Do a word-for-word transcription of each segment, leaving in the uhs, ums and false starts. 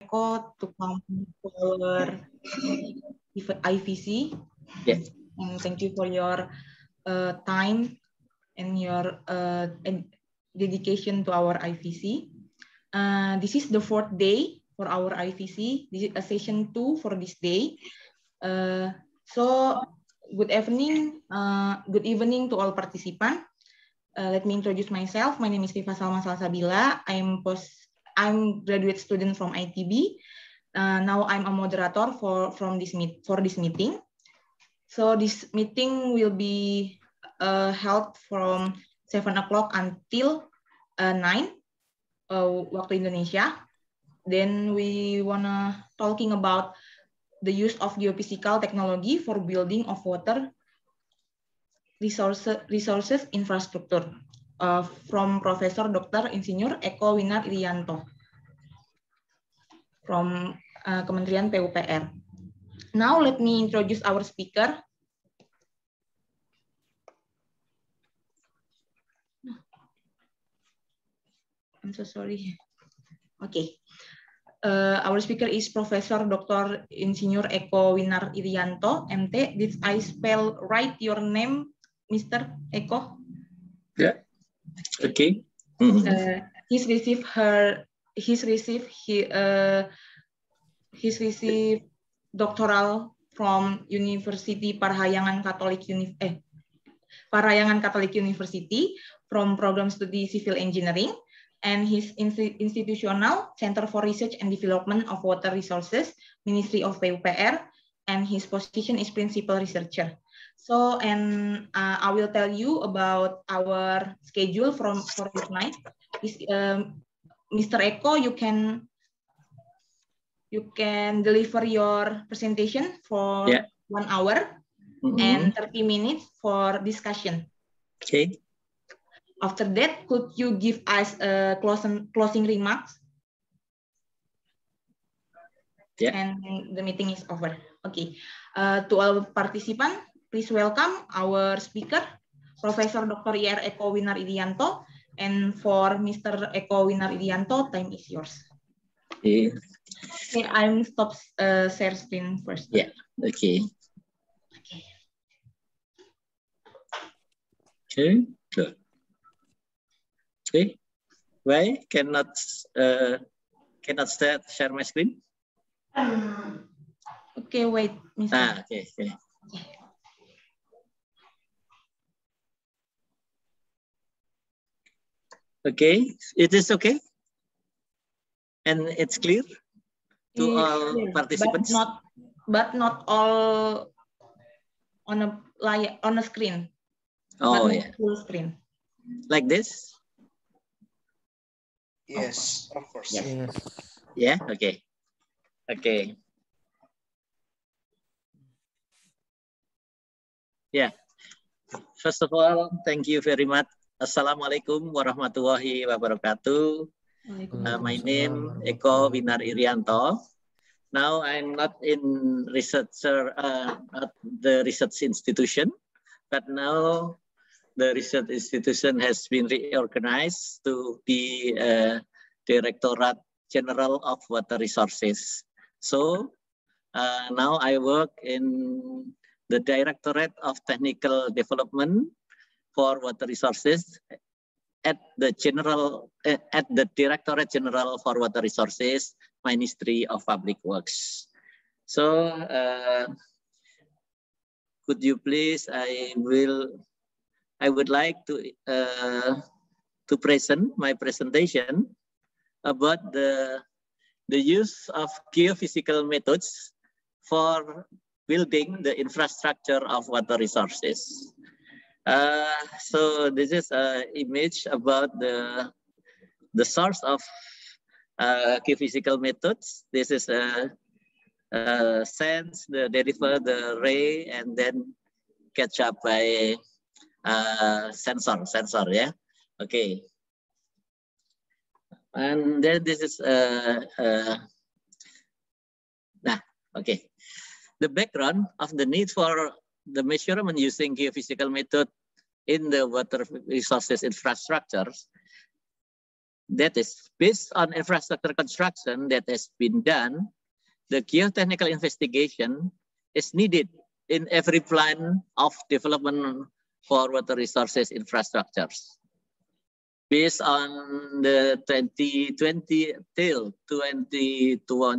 Eko to come to our I V C. Yes. And thank you for your uh, time and your uh, dedication to our I V C. Uh, this is the fourth day for our I V C. This is a session two for this day. Uh, so good evening, uh, good evening to all participants. Uh, let me introduce myself. My name is Rifa Salma Salsabila. I'm post. I'm graduate student from I T B. Uh, now I'm a moderator for from this meet for this meeting. So this meeting will be uh, held from seven o'clock until uh, nine uh, waktu Indonesia. Then we wanna talking about the use of geophysical technology for building of water resources resources infrastructure uh, from Professor Doctor Insinyur Eko Winar Irianto from uh, Kementerian P U P R. Now let me introduce our speaker. I'm so sorry. Okay. Uh, our speaker is Professor Doctor Insinyur Eko Winar Irianto, M T. Did I spell right your name, Mister Eko? Yeah. Okay. Uh, he's received her. He's received he. Uh, he's received doctoral from University Parahyangan Catholic Uni eh, Parahyangan Catholic University from program studi Civil Engineering. And his institutional Center for Research and Development of Water Resources, Ministry of P U P R, and his position is Principal Researcher. So, and uh, I will tell you about our schedule from for this night. Is, um, Mister Eko, you can you can deliver your presentation for yeah. one hour mm-hmm. and thirty minutes for discussion. Okay. After that, could you give us a closing closing remarks? Yeah. And the meeting is over. Okay. Uh, to all participants, please welcome our speaker, Professor Doctor I R Eko Winar Irianto. And for Mister Eko Winar Irianto, time is yours. Okay. Okay, I'm stop uh, share screen first. Yeah. Okay. Okay. Okay. Good. Okay. Why cannot uh, cannot start share my screen? Okay, wait, Mister Ah, okay, okay. Okay, it is okay, and it's clear to it's all clear, participants. But not, but not all on a like on a screen. Oh but yeah, full screen. Like this. Yes, of course. Yes. yes. Yeah. Okay. Okay. Yeah. First of all, thank you very much. Assalamualaikum warahmatullahi wabarakatuh. Uh, my name Eko Winar Irianto. Now I'm not in researcher uh, at the research institution, but now the research institution has been reorganized to be a Directorate General of Water Resources. So uh, now I work in the Directorate of Technical Development for Water Resources at the General uh, at the Directorate General for Water Resources, Ministry of Public Works. So uh, could you please, I will I would like to uh, to present my presentation about the the use of geophysical methods for building the infrastructure of water resources. Uh, so this is an image about the the source of uh, geophysical methods. This is a, a sense, the derive the ray, and then catch up by Uh, sensor, sensor, yeah. Okay. And then this is uh, uh, nah, okay. The background of the need for the measurement using geophysical method in the water resources infrastructures That is, based on infrastructure construction that has been done, the geotechnical investigation is needed in every plan of development for water resources infrastructures. Based on the twenty twenty till twenty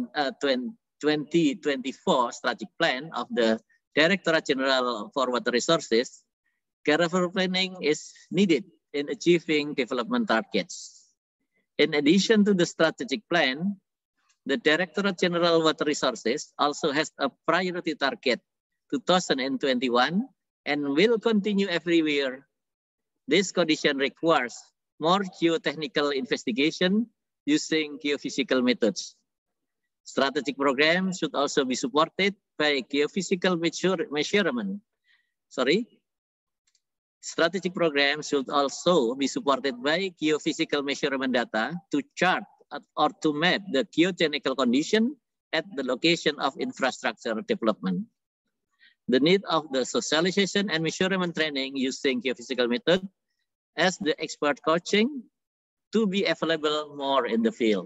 twenty-four strategic plan of the Directorate General for Water Resources, careful planning is needed in achieving development targets. In addition to the strategic plan, the Directorate General Water Resources also has a priority target two thousand twenty-one and will continue every year. This condition requires more geotechnical investigation using geophysical methods. Strategic programs should also be supported by geophysical measure, measurement. Sorry. Strategic programs should also be supported by geophysical measurement data to chart or to map the geotechnical condition at the location of infrastructure development. The need of the socialization and measurement training using geophysical method as the expert coaching to be available more in the field.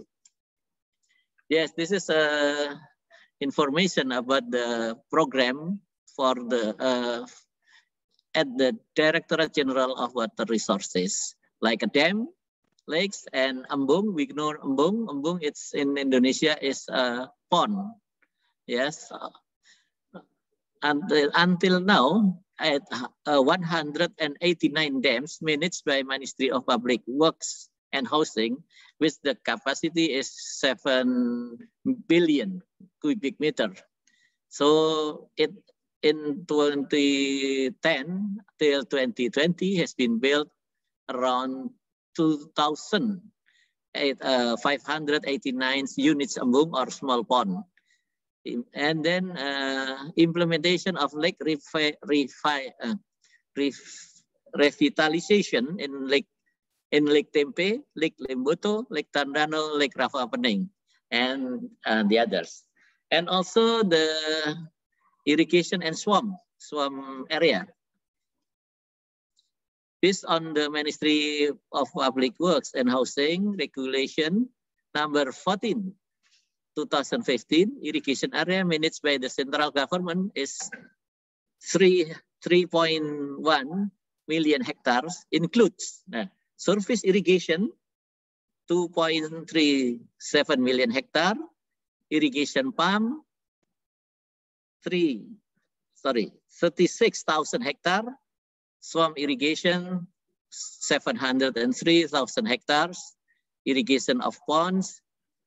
Yes, this is uh, information about the program for the uh, at the Directorate General of Water Resources, like a dam, lakes, and embung. We know embung. Embung, it's in Indonesia is a pond. Yes. Until, until now, at uh, one hundred eighty-nine dams managed by Ministry of Public Works and Housing, which the capacity is seven billion cubic meter. So it in twenty ten till twenty twenty has been built around two thousand five hundred eighty-nine units embung or small pond. And then uh, implementation of lake refi, refi, uh, ref, revitalization in Lake in Lake Tempe, Lake Lemboto, Lake Tandano, Lake Rafa Pening, and uh, the others. And also the irrigation and swamp, swamp area. Based on the Ministry of Public Works and Housing Regulation number fourteen, two thousand fifteen, irrigation area managed by the central government is three point one million hectares, includes uh, surface irrigation, two point three seven million hectare, irrigation pump, three, sorry, thirty-six thousand hectare, swamp irrigation, seven hundred three thousand hectares, irrigation of ponds,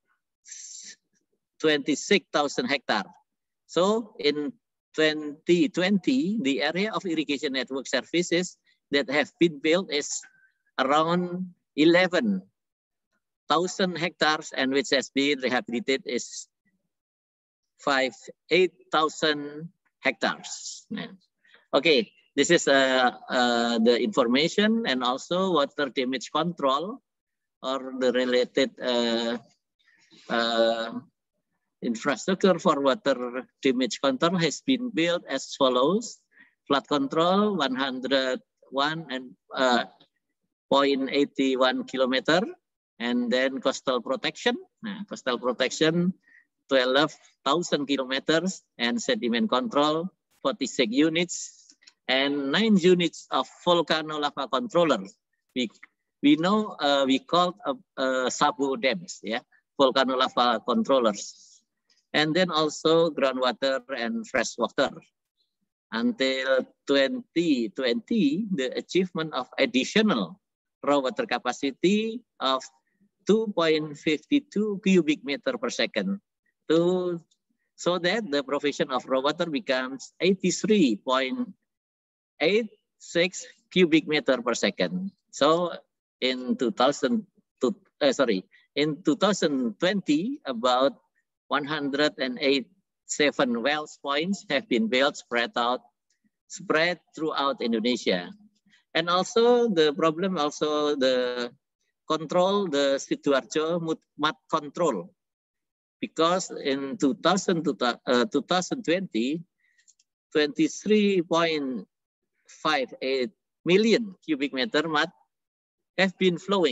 twenty-six thousand hectare. So in twenty twenty, the area of irrigation network services that have been built is around eleven thousand hectares, and which has been rehabilitated is five, eight thousand hectares. Okay, this is uh, uh, the information and also water damage control or the related uh, uh, infrastructure for water damage control has been built as follows. Flood control one hundred one and uh, zero point eight one kilometer, and then coastal protection. Nah, coastal protection twelve thousand kilometers, and sediment control forty-six units, and nine units of volcano lava controller. We we know uh, we call uh, uh, Sabo dams, yeah, volcano lava controllers. And then also groundwater and fresh water. Until twenty twenty, the achievement of additional raw water capacity of two point five two cubic meter per second, to, so that the provision of raw water becomes eighty-three point eight six cubic meter per second. So in two thousand, uh, sorry, in two thousand twenty, about one hundred eighty-seven wells points have been built, spread out, spread throughout Indonesia. And also the problem, also the control, the Sidoarjo mud control, because in two thousand, uh, twenty twenty, twenty-three point five eight million cubic meter mud have been flowing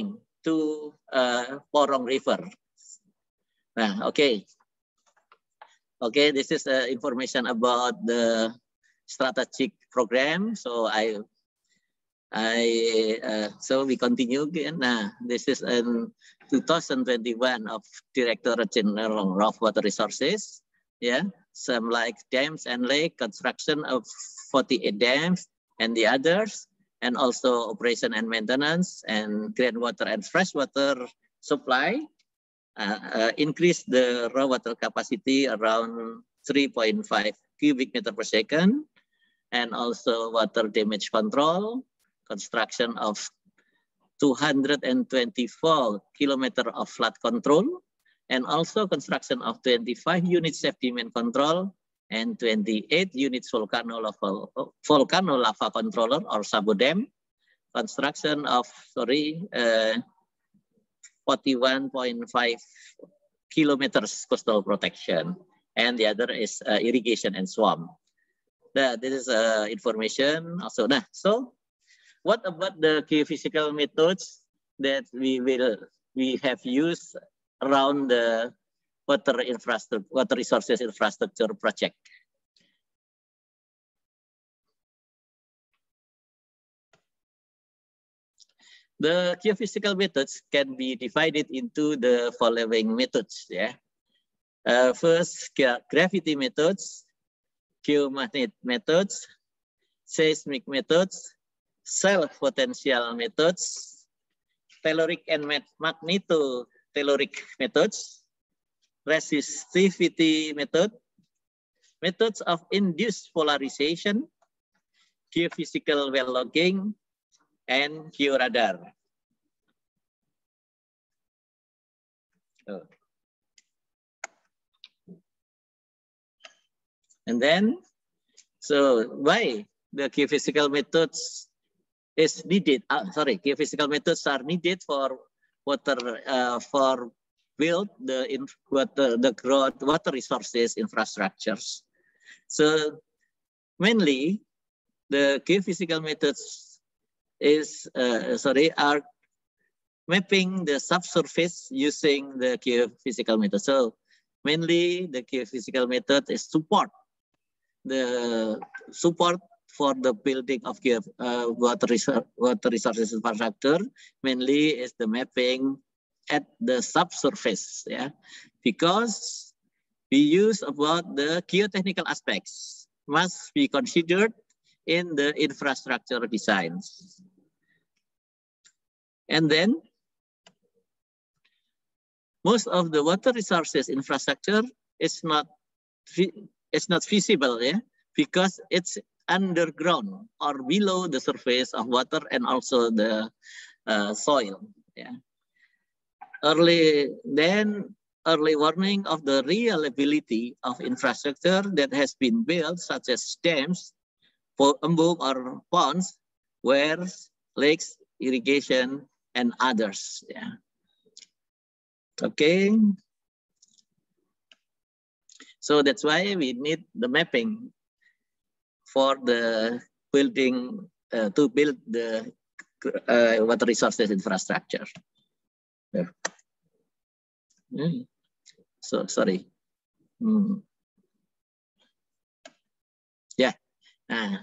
to uh, Porong River. Nah, okay. Okay, this is uh, information about the strategic program. So I, I, uh, so we continue again. Nah, this is in two thousand twenty-one of Directorate General of Water Resources. Yeah, some like dams and lake, construction of forty-eight dams and the others, and also operation and maintenance and groundwater and freshwater supply. Uh, uh, increase the raw water capacity around three point five cubic meter per second, and also water damage control, construction of two hundred twenty-four kilometer of flood control, and also construction of twenty-five units safety main control and twenty-eight units volcano lava, volcano lava controller or SABODEM, construction of, sorry, uh, forty-one point five kilometers coastal protection, and the other is uh, irrigation and swamp. Nah, this is uh, information also. Nah, so what about the geophysical methods that we will we have used around the water infrastructure, water resources infrastructure project? The geophysical methods can be divided into the following methods. Yeah, uh, first gravity methods, geomagnetic methods, seismic methods, self-potential methods, telluric and magnetotelluric methods, resistivity method, methods of induced polarization, geophysical well logging, and georadar. Oh. And then, so why the geophysical methods is needed? Uh, sorry, geophysical methods are needed for water uh, for build the in water the growth water resources infrastructures. So mainly the geophysical methods is uh, sorry are mapping the subsurface using the geophysical method. So mainly the geophysical method is support the support for the building of uh, water, resource, water resources infrastructure. Mainly is the mapping at the subsurface, yeah, because we use about the geotechnical aspects must be considered in the infrastructure designs. And then most of the water resources infrastructure is not it's not feasible, yeah, because it's underground or below the surface of water and also the uh, soil. Yeah. Early then early warning of the reliability of infrastructure that has been built, such as dams, embung or ponds, wells, lakes, irrigation, and others. Yeah. Okay. So that's why we need the mapping for the building uh, to build the uh, water resources infrastructure. Yeah. Mm. So sorry. Mm. Yeah. Uh.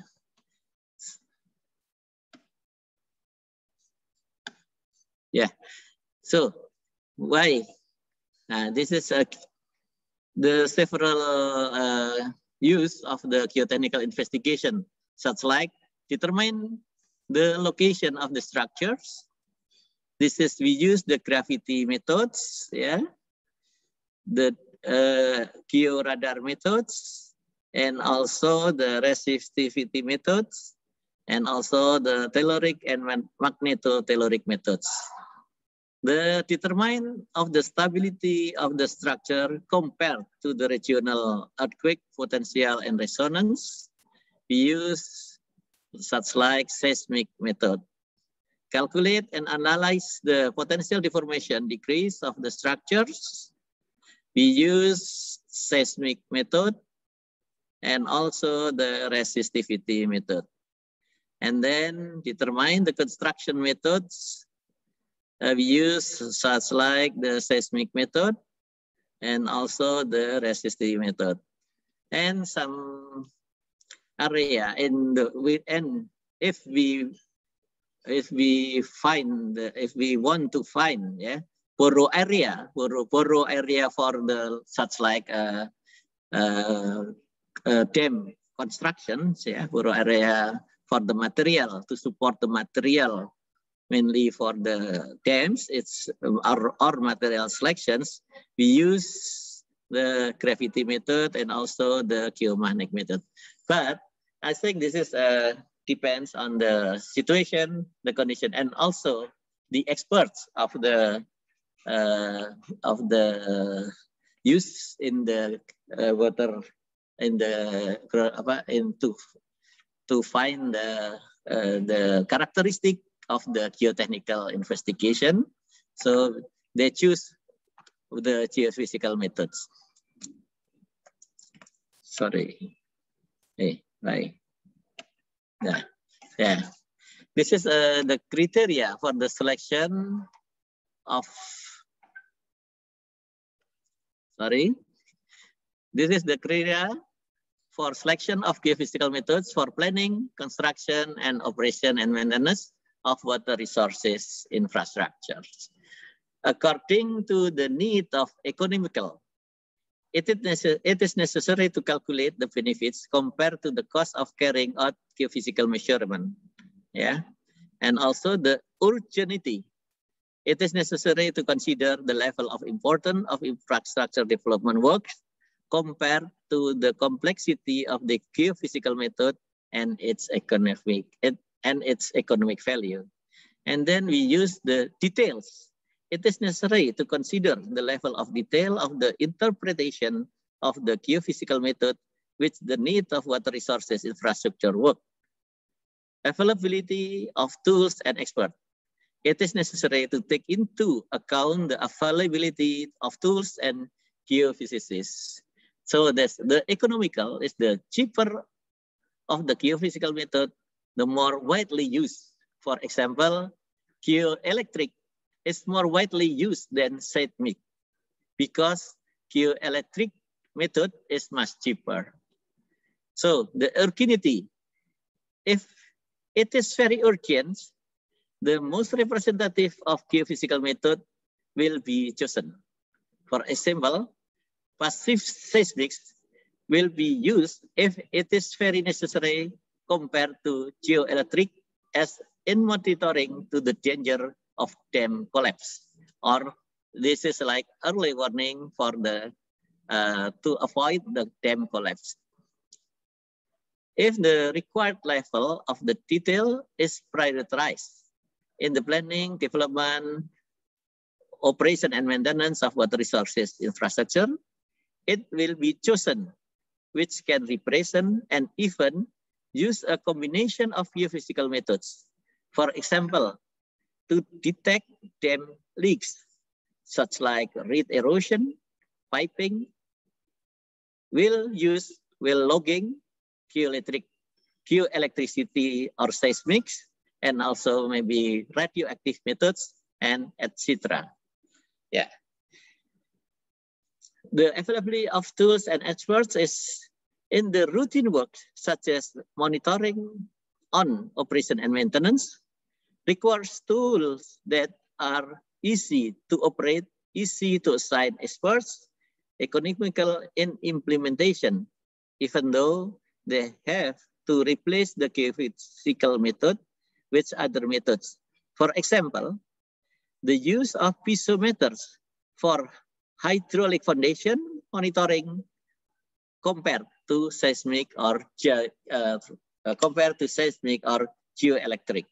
Yeah. So why? Uh, this is a, the several uh, use of the geotechnical investigation, such like determine the location of the structures. This is we use the gravity methods, yeah, the uh, georadar methods, and also the resistivity methods, and also the telluric and magnetotelluric methods. The determine of the stability of the structure compared to the regional earthquake potential and resonance, we use such like seismic method. Calculate and analyze the potential deformation decrease of the structures. We use seismic method and also the resistivity method. And then determine the construction methods uh, we use such like the seismic method and also the resistive method. And some area in the within, if we if we find the, if we want to find yeah poro area poro poro area for the such like uh, uh, uh, dam constructions, yeah, poro area for the material to support the material mainly for the dams, it's our, our material selections. We use the gravity method and also the geomagnetic method. But I think this is uh, depends on the situation, the condition, and also the experts of the uh, of the use in the uh, water in the apa in to to find the uh, the characteristic of the geotechnical investigation. So they choose the geophysical methods. Sorry. Hey, right. Yeah, yeah. This is uh, the criteria for the selection of. Sorry. This is the criteria for selection of geophysical methods for planning, construction, and operation and maintenance of water resources infrastructures. According to the need of economical, it is, it is necessary to calculate the benefits compared to the cost of carrying out geophysical measurement. Yeah, and also the urgency. It is necessary to consider the level of importance of infrastructure development works compared to the complexity of the geophysical method and its economic and its economic value. And then we use the details. It is necessary to consider the level of detail of the interpretation of the geophysical method with the need of water resources infrastructure work. Availability of tools and experts. It is necessary to take into account the availability of tools and geophysicists. So that's the economical is the cheaper of the geophysical method, the more widely used. For example, geoelectric is more widely used than seismic because geoelectric method is much cheaper. So the urgency, if it is very urgent, the most representative of geophysical method will be chosen. For example, passive seismics will be used if it is very necessary compared to geoelectric as in monitoring to the danger of dam collapse, or this is like early warning for the uh, to avoid the dam collapse. If the required level of the detail is prioritized in the planning, development, operation and maintenance of water resources infrastructure, it will be chosen which can represent and even use a combination of geophysical methods. For example, to detect dam leaks, such like reed erosion, piping, will use will logging, geoelectric, geoelectricity or seismics, and also maybe radioactive methods, and et cetera. Yeah. The availability of tools and experts is in the routine work, such as monitoring on operation and maintenance, requires tools that are easy to operate, easy to assign experts, economical in implementation, even though they have to replace the geophysical method with other methods. For example, the use of piezometers for hydraulic foundation monitoring compared to seismic or uh, uh, compared to seismic or geoelectric.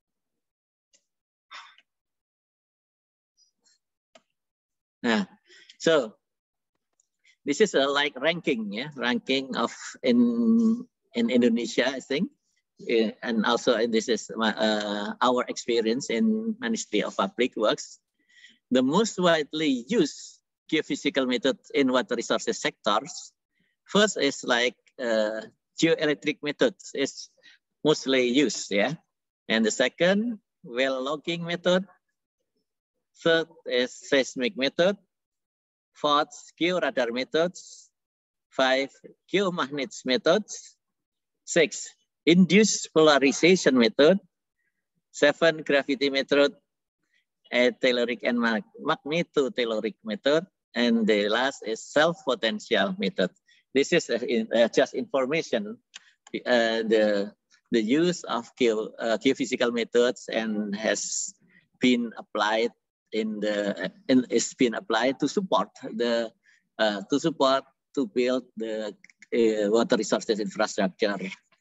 Nah, so this is a like ranking, yeah, ranking of in in Indonesia, I think, uh, and also this is my, uh, our experience in Ministry of Public Works. The most widely used geophysical methods in water resources sectors, first is like uh, geoelectric methods is mostly used, yeah, and the second well logging method, Third is seismic method. Fourth, georadar methods. Five, geomagnets methods. Six, induced polarization method. Seven, gravity method. Eight, telluric and mag magnetotelluric method. And the last is self-potential method. This is uh, in, uh, just information. Uh, the the use of geo, uh, geophysical methods and has been applied in the in, it's been applied to support the uh, to support to build the uh, water resources infrastructure.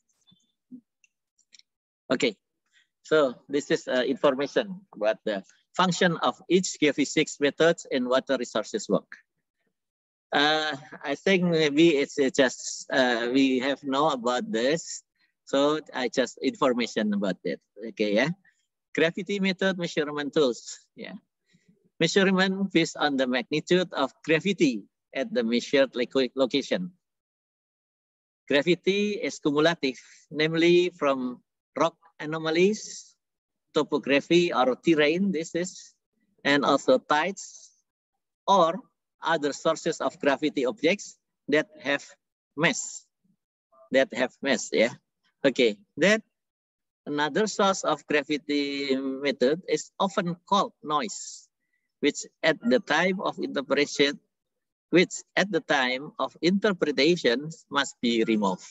Okay, so this is uh, information about the function of each geophysics methods in water resources work. Uh, I think maybe it's just uh, we have know about this, so I just information about it. Okay, yeah. Gravity method measurement tools. Yeah, measurement based on the magnitude of gravity at the measured location. Gravity is cumulative, namely from rock anomalies, topography or terrain. This is, and also tides or other sources of gravity objects that have mass, that have mass, yeah. Okay, then another source of gravity method is often called noise, which at the time of interpretation, which at the time of interpretation must be removed.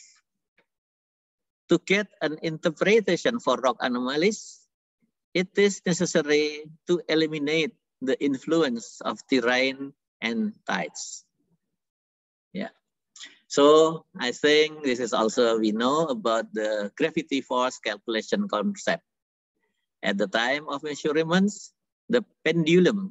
To get an interpretation for rock anomalies, it is necessary to eliminate the influence of terrain and tides. Yeah. So I think this is also we know about the gravity force calculation concept. At the time of measurements, the pendulum,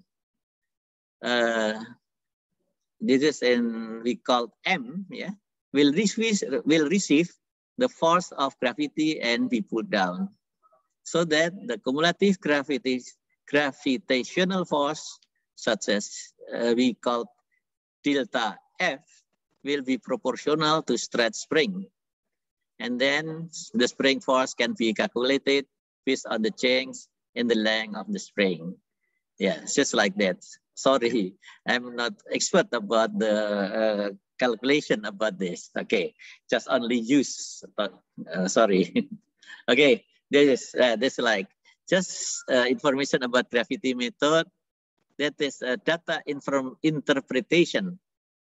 uh, this is in we call M, yeah, will receive will receive the force of gravity and be put down, so that the cumulative gravity gravitational force, such as uh, we call delta F, will be proportional to stretch spring. And then the spring force can be calculated based on the change in the length of the spring. Yeah, just like that. Sorry, I'm not expert about the uh, calculation about this. Okay, just only use, but uh, sorry. Okay, this is, uh, this is like just uh, information about gravity method. That is uh, data inform interpretation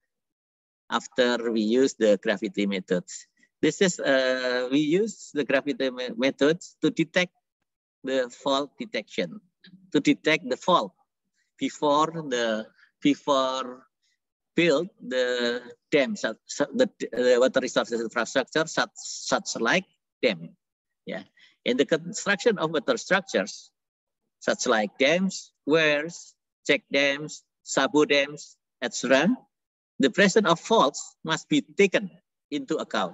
after we use the gravity methods. This is, uh, we use the gravity methods to detect the fault detection, to detect the fault before the, before build the dams, the, the water resources infrastructure, such, such like dam. Yeah. In the construction of water structures, such like dams, weirs, check dams, sabo dams, et cetera, the presence of faults must be taken into account.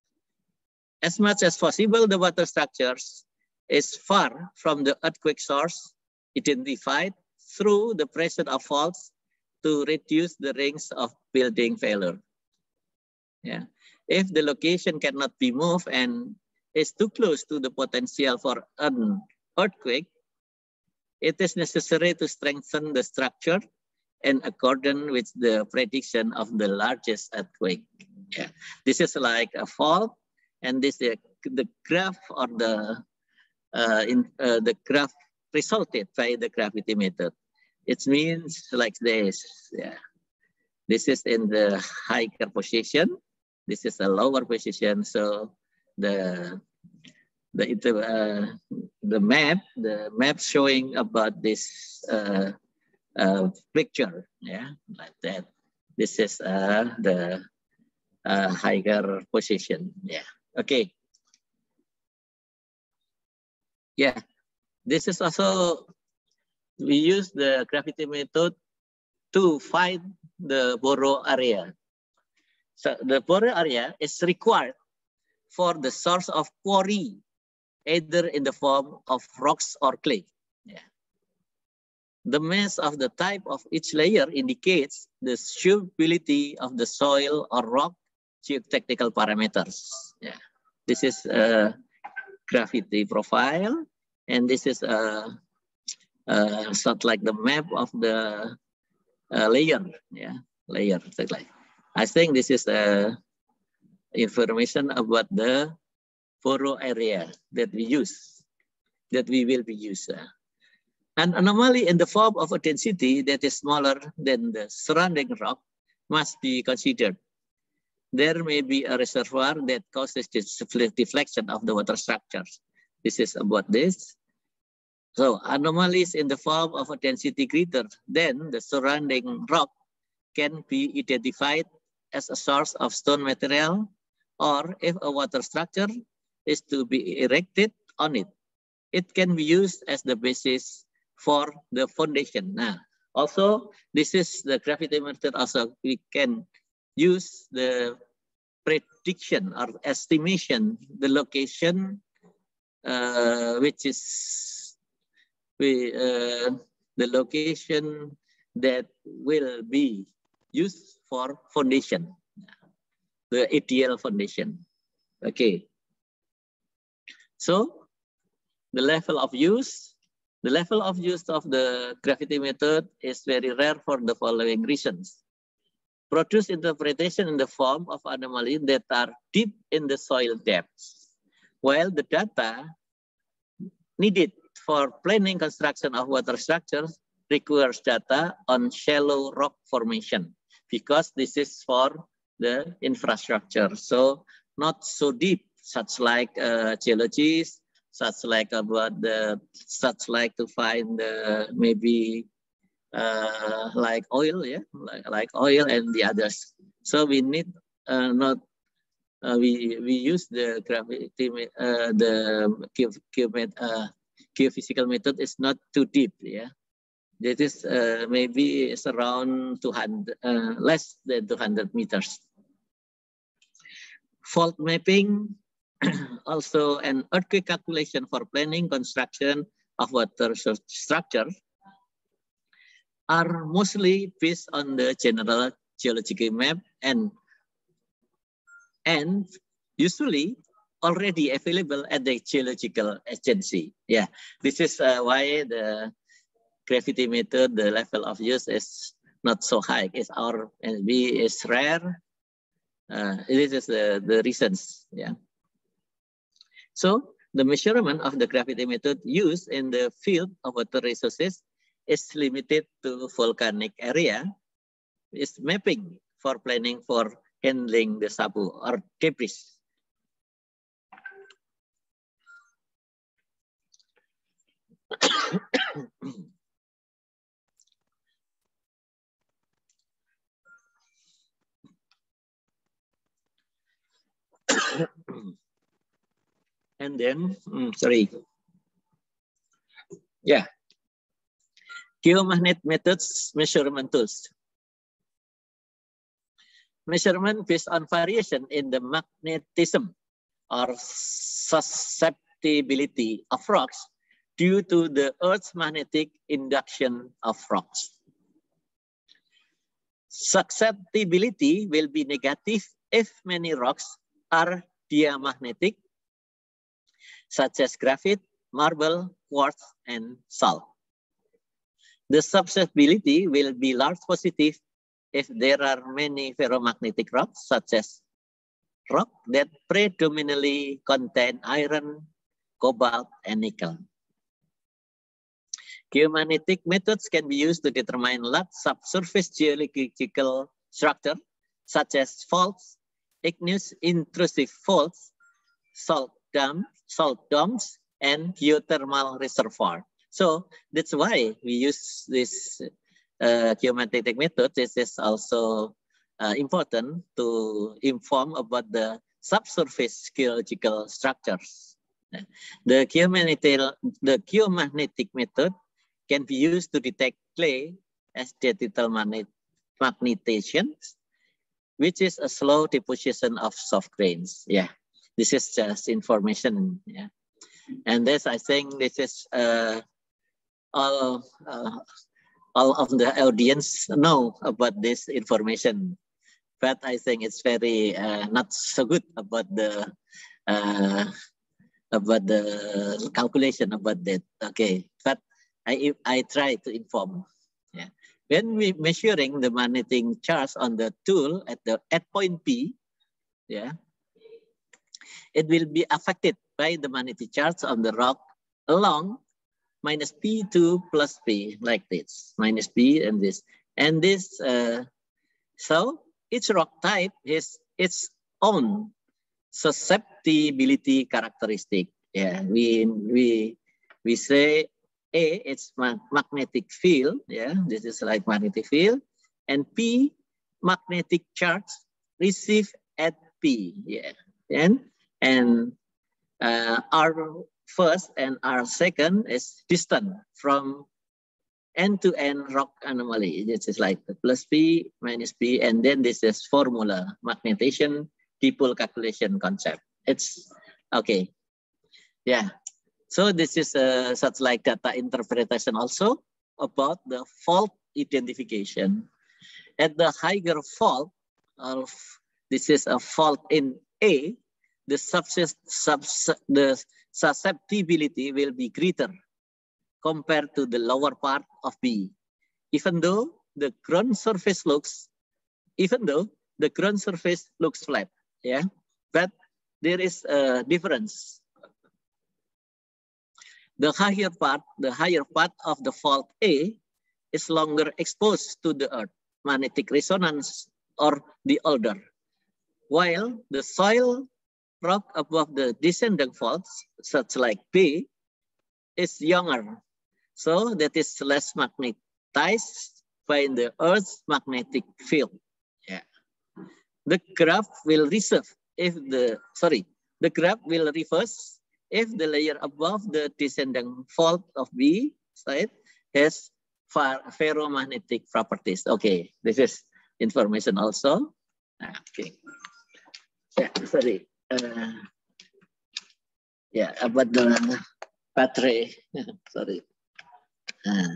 As much as possible, the water structures is far from the earthquake source identified through the presence of faults to reduce the risk of building failure. Yeah. If the location cannot be moved and is too close to the potential for an earthquake, it is necessary to strengthen the structure in accordance with the prediction of the largest earthquake. Yeah. This is like a fault, and this is the graph or the uh, in uh, the graph resulted by the gravity method. It means like this. Yeah. This is in the higher position. This is a lower position. So the the uh, the map the map showing about this uh, uh, picture, yeah, like that. This is uh, the uh, higher position. Yeah. Okay. Yeah. This is also we use the gravity method to find the borrow area. So the borrow area is required for the source of quarry, either in the form of rocks or clay. Yeah. The mass of the type of each layer indicates the suitability of the soil or rock geotechnical parameters. Yeah. This is a gravity profile, and this is a uh, sort like the map of the uh, layer, yeah, layer. Like I think this is a information about the furrow area that we use, that we will be using. An anomaly in the form of a density that is smaller than the surrounding rock must be considered. There may be a reservoir that causes this deflection of the water structures. This is about this. So anomalies in the form of a density greater than the surrounding rock can be identified as a source of stone material, or if a water structure is to be erected on it, it can be used as the basis for the foundation. Now, also, this is the gravity method. Also, we can use the prediction or estimation, the location, uh, which is we, uh, the location that will be used for foundation, the ideal foundation. Okay. So the level of use, the level of use of the gravity method is very rare for the following reasons. Produce interpretation in the form of anomalies that are deep in the soil depths, while the data needed for planning construction of water structures requires data on shallow rock formation, because this is for the infrastructure. So not so deep, such like uh, geologists, such like about the, such like to find the maybe uh, like oil, yeah, like, like oil and the others. So we need uh, not, uh, we we use the gravity, uh, the uh, geophysical method is not too deep, yeah. That is uh, maybe it's around two hundred, uh, less than two hundred meters. Fault mapping, also an earthquake calculation for planning construction of water structure, are mostly based on the general geological map and and usually already available at the geological agency. Yeah, this is uh, why the gravity method, the level of use is not so high. It's our N B is rare. Uh, this is the, the reasons. Yeah. So the measurement of the gravity method used in the field of water resources is limited to volcanic area. Is mapping for planning for handling the sabu or debris. And then, mm, sorry. Yeah. Geomagnet methods, measurement tools. Measurement based on variation in the magnetism or susceptibility of rocks due to the Earth's magnetic induction of rocks. Susceptibility will be negative if many rocks are diamagnetic, such as graphite, marble, quartz, and salt. The susceptibility will be large positive if there are many ferromagnetic rocks, such as rock that predominantly contain iron, cobalt, and nickel. Geomagnetic methods can be used to determine large subsurface geological structure, such as faults, igneous intrusive faults, salt dams, salt domes, and geothermal reservoir. So that's why we use this uh, geomagnetic method. This is also uh, important to inform about the subsurface geological structures. The geomagnetic, the geomagnetic method can be used to detect clay as digital magnetization, which is a slow deposition of soft grains. Yeah, this is just information. Yeah, and this, I think this is uh, all uh, all of the audience know about this information, but I think it's very uh, not so good about the uh, about the calculation about that. Okay, but I, I try to inform. Yeah. When we measuring the magnetic charge on the tool at the at point P, yeah, it will be affected by the magnetic charge on the rock along minus P to plus P, like this, minus P and this. And this, uh, so each rock type has its own susceptibility characteristic. Yeah, we, we, we say A, it's magnetic field. Yeah, this is like magnetic field. And P, magnetic charge received at P. Yeah, and, and uh, R first and R second is distant from end-to-end rock anomaly. This is like the plus P, minus P, and then this is formula, magnetization, dipole calculation concept. It's okay. Yeah. So this is uh, such like data interpretation also about the fault identification. At the higher fault, of this is a fault in A, the subsist, subs, the susceptibility will be greater compared to the lower part of B, even though the ground surface looks, even though the ground surface looks flat, yeah, but there is a difference. The higher part, the higher part of the fault A is longer exposed to the earth, magnetic resonance, or the older, while the soil rock above the descending faults, such like B, is younger. So that is less magnetized by the Earth's magnetic field. Yeah. The graph will reserve if the, sorry, the graph will reverse if the layer above the descending fault of B side has ferromagnetic properties. Okay, this is information also. Okay. Yeah, sorry. Uh, yeah, about the battery. Sorry. Uh,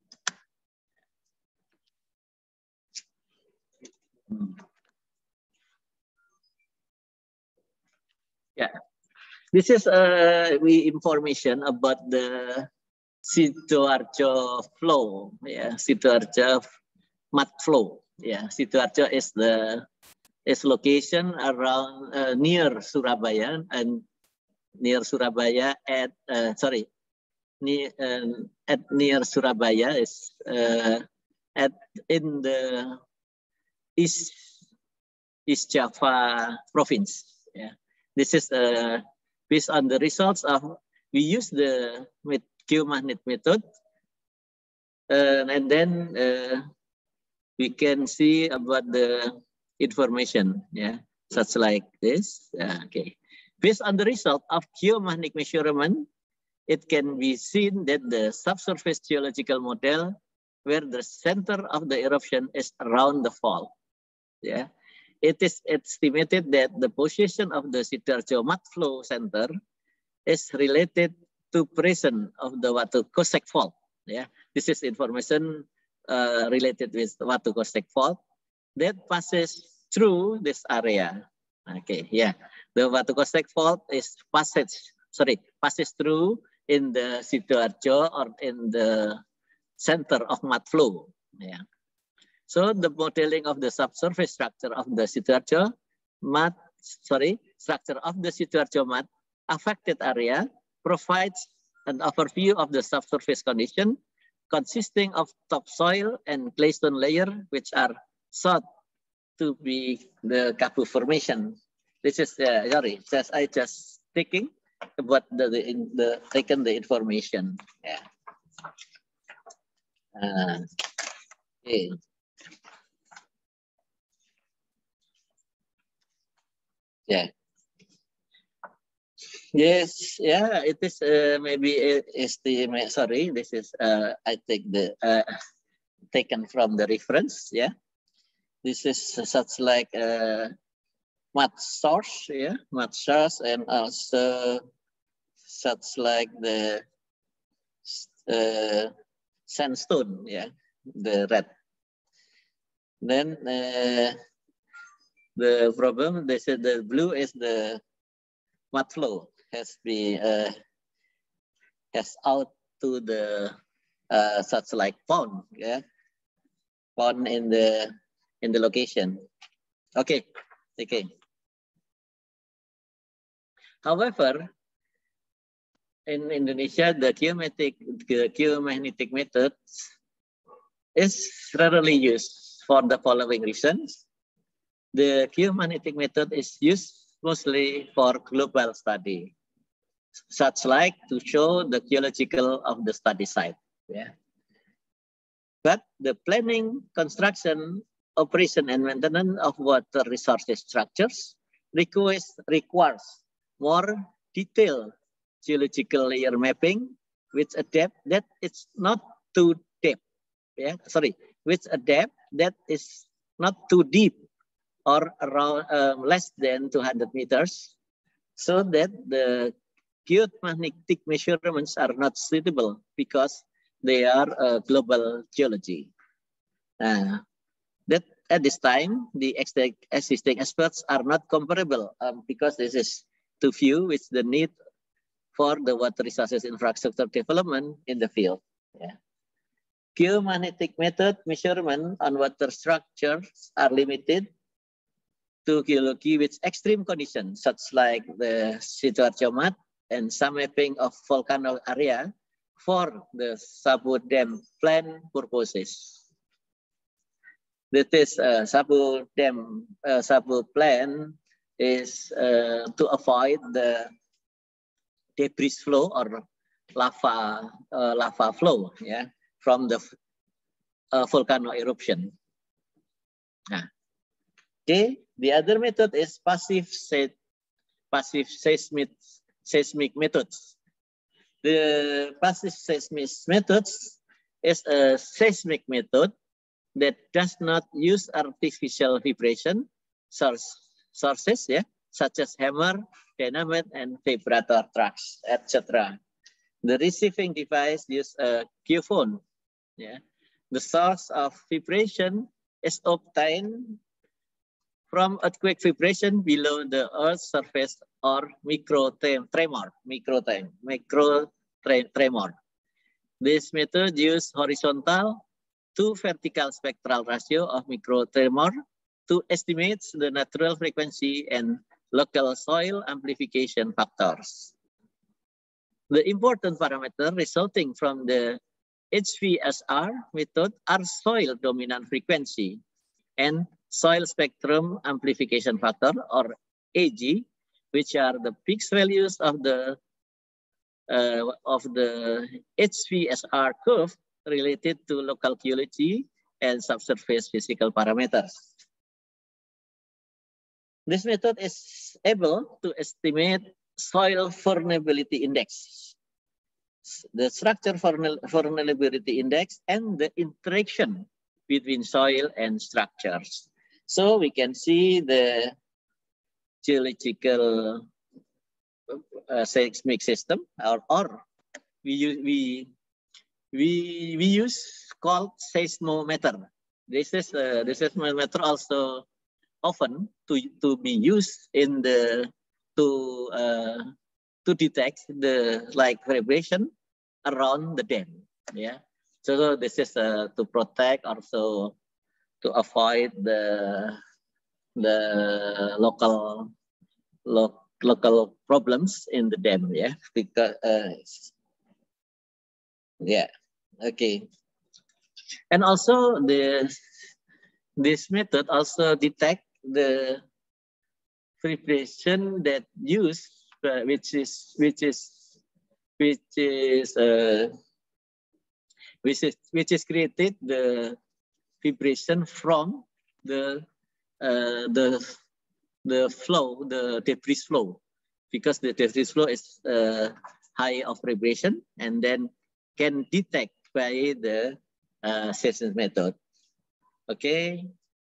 yeah, this is uh, we information about the Sidoarjo flow. Yeah, Sidoarjo mud flow. Yeah, Sidoarjo is the is location around uh, near Surabaya and near Surabaya at uh, sorry near uh, at near Surabaya is uh, at in the East East Java province. Yeah, this is uh, based on the results of we use the geomagnet method, uh, and then uh, we can see about the information. Yeah, such like this. Uh, okay, based on the result of geomagnetic measurement, it can be seen that the subsurface geological model where the center of the eruption is around the fault. Yeah, it is estimated that the position of the Sidoarjo mud flow center is related to presence of the Watu Kosek fault. Yeah, this is information uh, related with Watu Kosek fault that passes through this area. Okay, yeah, the Watu Kosek fault is passage, sorry, passes through in the Sidoarjo or in the center of mud flow. Yeah. So the modeling of the subsurface structure of the Sidoarjo mud, sorry, structure of the Sidoarjo mud affected area provides an overview of the subsurface condition consisting of topsoil and claystone layer, which are thought to be the Kapu formation. This is uh, sorry, just I just taking about the the, in the taken the information. Yeah. Uh, okay. Yeah. Yes. Yeah. It is uh, maybe estimate. Sorry, this is uh, I take the uh, taken from the reference. Yeah. This is such like a mud source. Yeah, mud source, and also such like the uh, sandstone. Yeah, the red. Then uh, the problem, they said the blue is the mud flow has been uh, has out to the uh, such like pond, yeah, pond in the in the location. Okay, okay. However, in Indonesia, the geomagnetic the geomagnetic methods is rarely used for the following reasons. The geomagnetic method is used mostly for global study, such like to show the geological of the study site. Yeah. But the planning, construction, operation, and maintenance of water resources structures requires, requires more detailed geological layer mapping with a depth that is not too deep. Yeah, sorry, with a depth that is not too deep or around uh, less than two hundred meters, so that the geomagnetic measurements are not suitable because they are uh, global geology. Uh, that at this time, the existing experts are not comparable um, because this is too few with the need for the water resources infrastructure development in the field. Yeah. Geomagnetic method measurement on water structures are limited to geology with extreme conditions, such like the Sidoarjo Mud and some mapping of volcano area for the Sabu Dam plan purposes. That is, uh, Sabu Dam, uh, Sabu plan is uh, to avoid the debris flow or lava, uh, lava flow, yeah, from the uh, volcano eruption. Nah. Okay, the other method is passive se passive seismic seismic methods. The passive seismic methods is a seismic method that does not use artificial vibration source sources, yeah, such as hammer, dynamite, and vibrator tracks, et cetera. The receiving device uses a geophone. Yeah, the source of vibration is obtained from earthquake vibration below the Earth's surface or micro tremor, micro tremor, micro tremor. This method uses horizontal to vertical spectral ratio of micro tremor to estimate the natural frequency and local soil amplification factors. The important parameter resulting from the H V S R method are soil dominant frequency and soil spectrum amplification factor, or A G, which are the fixed values of the uh, of the H V S R curve related to local geology and subsurface physical parameters. This method is able to estimate soil vulnerability index, the structure vulnerability index, and the interaction between soil and structures. So we can see the geological uh, seismic system, or, or we use we we we use called seismometer. This is uh, this seismometer also often to to be used in the to uh, to detect the like vibration around the dam. Yeah. So this is uh, to protect, also to avoid the the local lo, local problems in the dam. Yeah, because uh, yeah, okay, and also the this method also detect the vibration that use uh, which is which is which is uh, which is which is created the vibration from the uh, the the flow, the debris flow, because the debris flow is uh, high of vibration and then can detect by the uh, seismic method. Okay,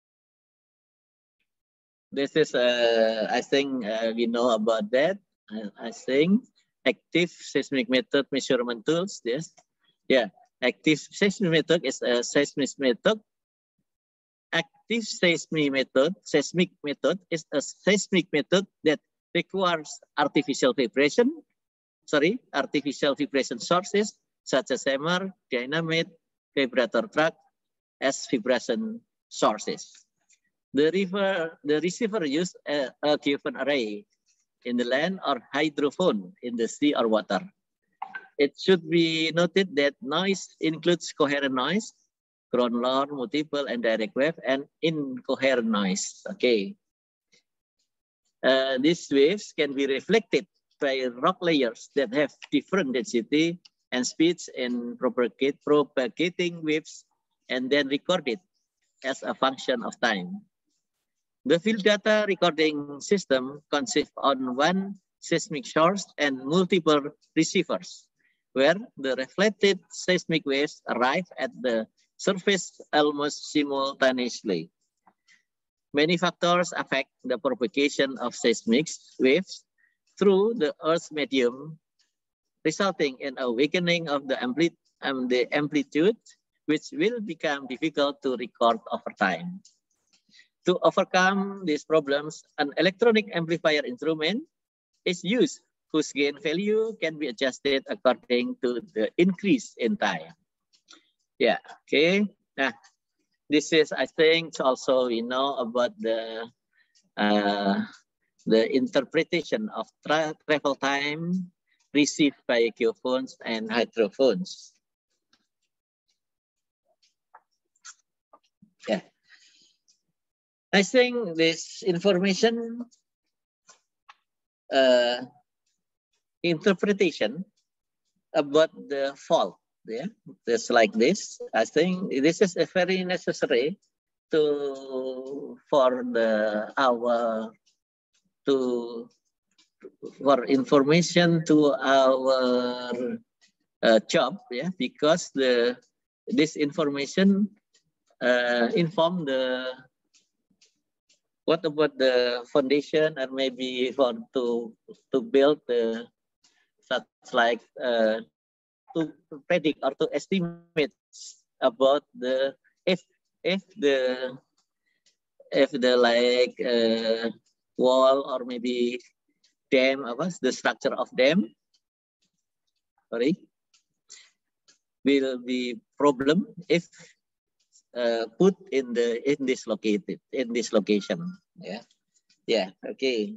this is uh, I think uh, we know about that. I, I think active seismic method measurement tools. Yes, yeah. Active seismic method is a seismic method. Active seismic method, seismic method is a seismic method that requires artificial vibration, sorry, artificial vibration sources such as hammer, dynamite, vibrator truck as vibration sources. The, river, the receiver used a, a given array in the land or hydrophone in the sea or water. It should be noted that noise includes coherent noise, ground loud, multiple, and direct wave, and incoherent noise. Okay. Uh, these waves can be reflected by rock layers that have different density and speeds in propagate, propagating waves and then recorded as a function of time. The field data recording system consists on one seismic source and multiple receivers, where the reflected seismic waves arrive at the surface almost simultaneously. Many factors affect the propagation of seismic waves through the Earth's medium, resulting in a weakening of the, ampli um, the amplitude, which will become difficult to record over time. To overcome these problems, an electronic amplifier instrument is used whose gain value can be adjusted according to the increase in time. Yeah, okay. Nah, this is, I think, also we know about the uh, the interpretation of tra travel time received by geophones and hydrophones. Yeah. I think this information uh, interpretation about the fault, yeah, just like this. I think this is a very necessary to for the our to for information to our uh, job, yeah, because the this information uh, inform the what about the foundation, or maybe for to to build the such like uh, to predict or to estimate about the if if the if the like uh, wall or maybe dam, apa, the structure of dam, sorry, will be problem if Uh, put in the in this located in this location. Yeah, yeah. Okay.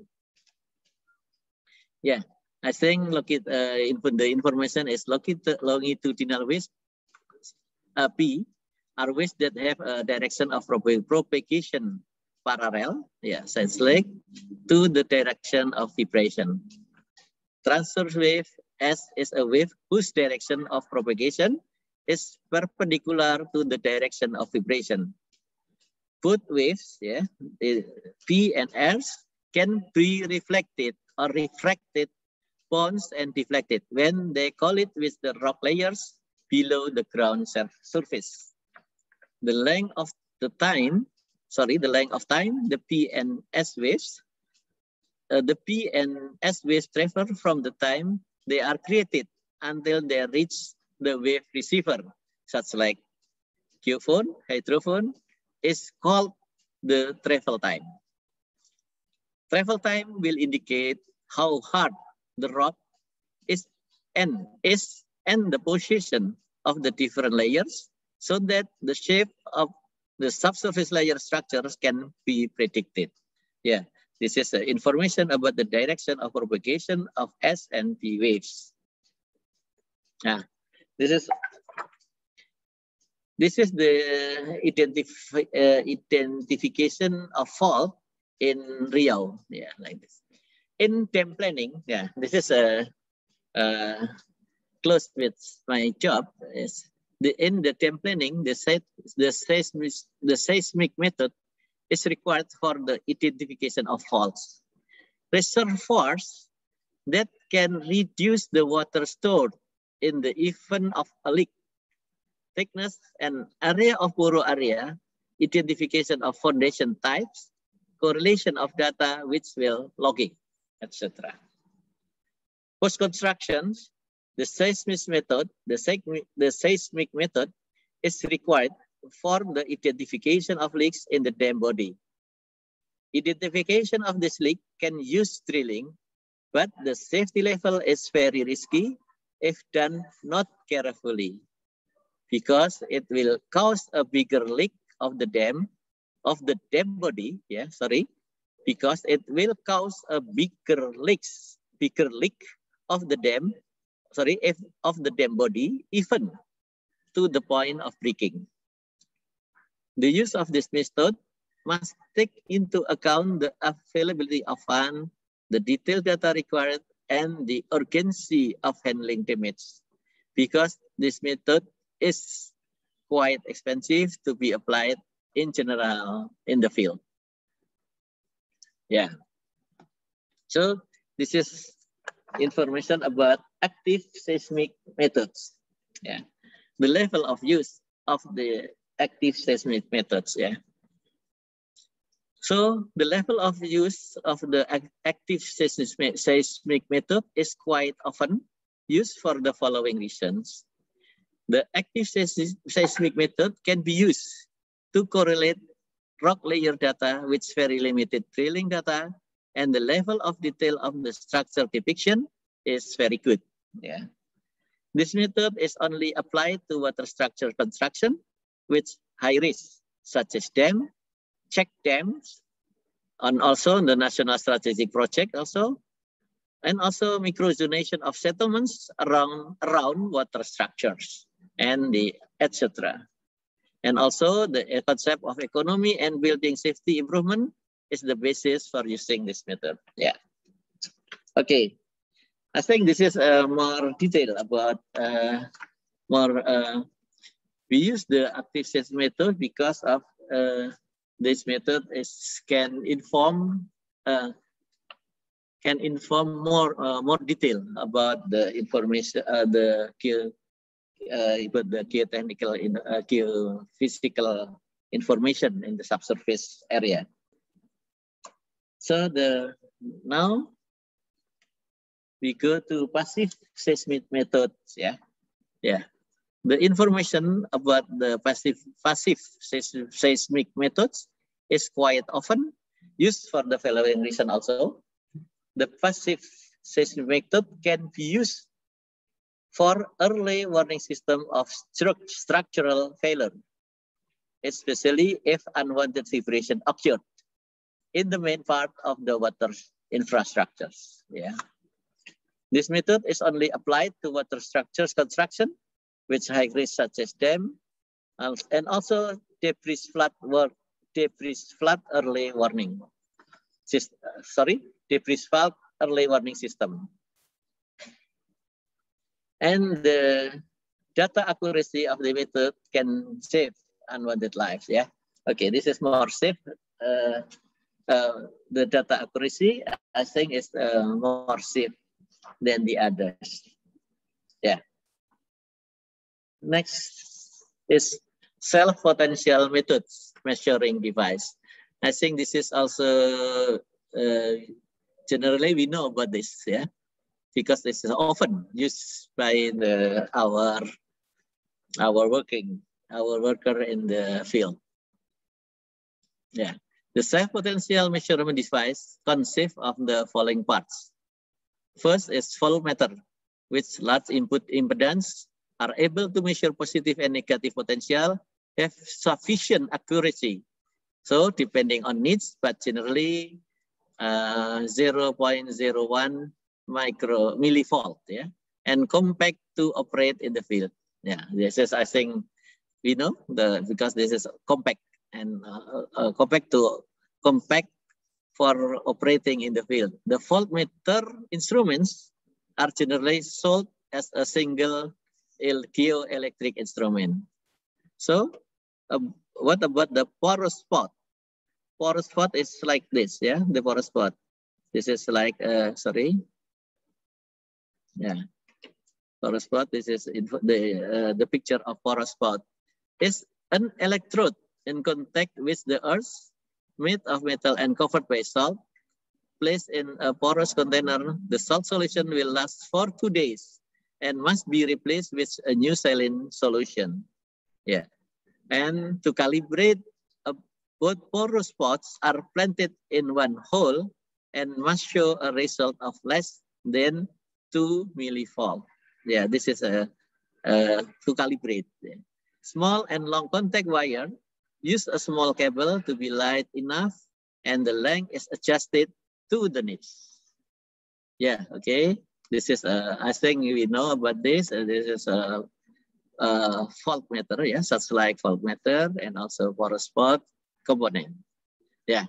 Yeah, I think look at uh, input the information is located longitudinal waves uh, P are waves that have a direction of propagation parallel. Yeah, so it's like to the direction of vibration. Transverse wave S is a wave whose direction of propagation is perpendicular to the direction of vibration. Both waves, yeah, P and S, can be reflected or refracted, bounced and deflected when they collide with the rock layers below the ground surface. The length of the time, sorry, the length of time, the P and S waves, uh, the P and S waves travel from the time they are created until they reach the wave receiver, such like geophone, hydrophone, is called the travel time. Travel time will indicate how hard the rock is and is and the position of the different layers, so that the shape of the subsurface layer structures can be predicted. Yeah, this is uh, information about the direction of propagation of S and P waves. Nah, this is this is the identif uh, identification of fault in Riau. Yeah, like this. In dam planning, yeah, this is a uh, uh, close with my job. Is the in the dam planning, the set the seismic the seismic method is required for the identification of faults. Reservoirs that can reduce the water stored in the event of a leak, thickness and area of borrow area, identification of foundation types, correlation of data which will logging, et cetera. Post constructions, the seismic method, the seismic, the seismic method is required for the identification of leaks in the dam body. Identification of this leak can use drilling, but the safety level is very risky if done not carefully, because it will cause a bigger leak of the dam, of the dam body, yeah, sorry, because it will cause a bigger leaks, bigger leak of the dam, sorry, if of the dam body, even to the point of breaking. The use of this method must take into account the availability of funds, the detailed data required, and the urgency of handling damage, because this method is quite expensive to be applied in general in the field. Yeah. So this is information about active seismic methods. Yeah. The level of use of the active seismic methods. Yeah. So the level of use of the active seismic, seismic method is quite often used for the following reasons. The active seismic method can be used to correlate rock layer data with very limited drilling data, and the level of detail of the structure depiction is very good. Yeah. This method is only applied to water structure construction with high risk, such as dam, check dams, and also the National Strategic Project also, and also microzonation of settlements around, around water structures, and the et cetera. And also the concept of economy and building safety improvement is the basis for using this method. Yeah. Okay. I think this is uh, more detail about uh, more. Uh, we use the active seismic method because of uh, this method is can inform uh, can inform more uh, more detail about the information uh, the geo uh, about the geotechnical in uh, geophysical information in the subsurface area. So the now we go to passive seismic methods. Yeah, yeah. The information about the passive passive seismic methods is quite often used for the following reason also. The passive seismic method can be used for early warning system of stru structural failure, especially if unwanted vibration occurred in the main part of the water infrastructures. Yeah. This method is only applied to water structures construction, which high risk such as dam, and also debris flood work, debris flood early warning. System, sorry, debris flood early warning system. And the data accuracy of the method can save unwanted lives. Yeah. Okay, this is more safe. Uh, uh, the data accuracy, I think, is uh, more safe than the others. Yeah. Next is self-potential methods measuring device. I think this is also uh, generally we know about this, yeah, because this is often used by the our our working our worker in the field. Yeah, the self-potential measurement device consists of the following parts. First is voltmeter, which large input impedance are able to measure positive and negative potential, have sufficient accuracy. So depending on needs, but generally uh, zero point zero one micro millivolt, yeah, and compact to operate in the field. Yeah, this is, I think, we know the because this is compact and uh, uh, compact to compact for operating in the field. The voltmeter instruments are generally sold as a single geoelectric instrument. So uh, what about the porous spot? Porous spot is like this, yeah, the porous spot. This is like, uh, sorry. Yeah, porous spot, this is the, uh, the picture of porous spot. Is an electrode in contact with the earth, made of metal and covered by salt, placed in a porous container. The salt solution will last for two days and must be replaced with a new saline solution. Yeah, and to calibrate, uh, both porous spots are planted in one hole and must show a result of less than two millivolt. Yeah, this is a, a to calibrate. Small and long contact wire, use a small cable to be light enough and the length is adjusted to the needs. Yeah, okay. This is, uh, I think we know about this. Uh, this is a, a voltmeter, yeah, such like voltmeter and also porous spot component. Yeah.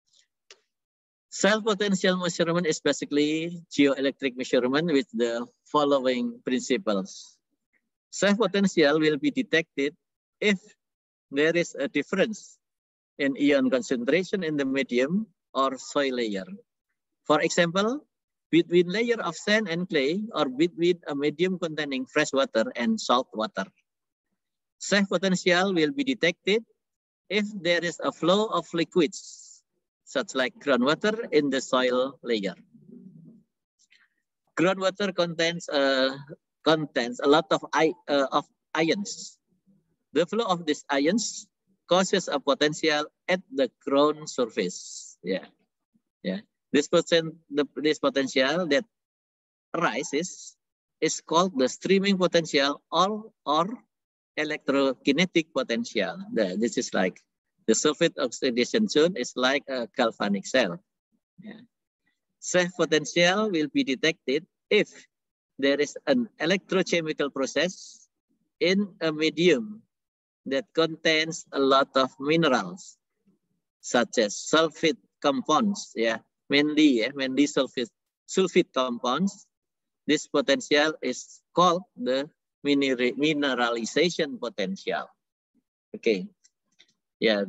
Cell potential measurement is basically geoelectric measurement with the following principles. Cell potential will be detected if there is a difference in ion concentration in the medium or soil layer. For example, between layer of sand and clay or between a medium containing fresh water and salt water. Cell potential will be detected if there is a flow of liquids such like groundwater in the soil layer. Groundwater contains uh, contains a lot of, I, uh, of ions. The flow of these ions causes a potential at the ground surface. Yeah, yeah. This potential, the, this potential that arises is called the streaming potential or or electrokinetic potential. The, this is like the sulfate oxidation zone is like a galvanic cell. Yeah. Self potential will be detected if there is an electrochemical process in a medium that contains a lot of minerals, such as sulfate compounds, yeah, mainly, yeah, mainly sulfate, sulfate compounds. This potential is called the mineralization potential. Okay, yeah,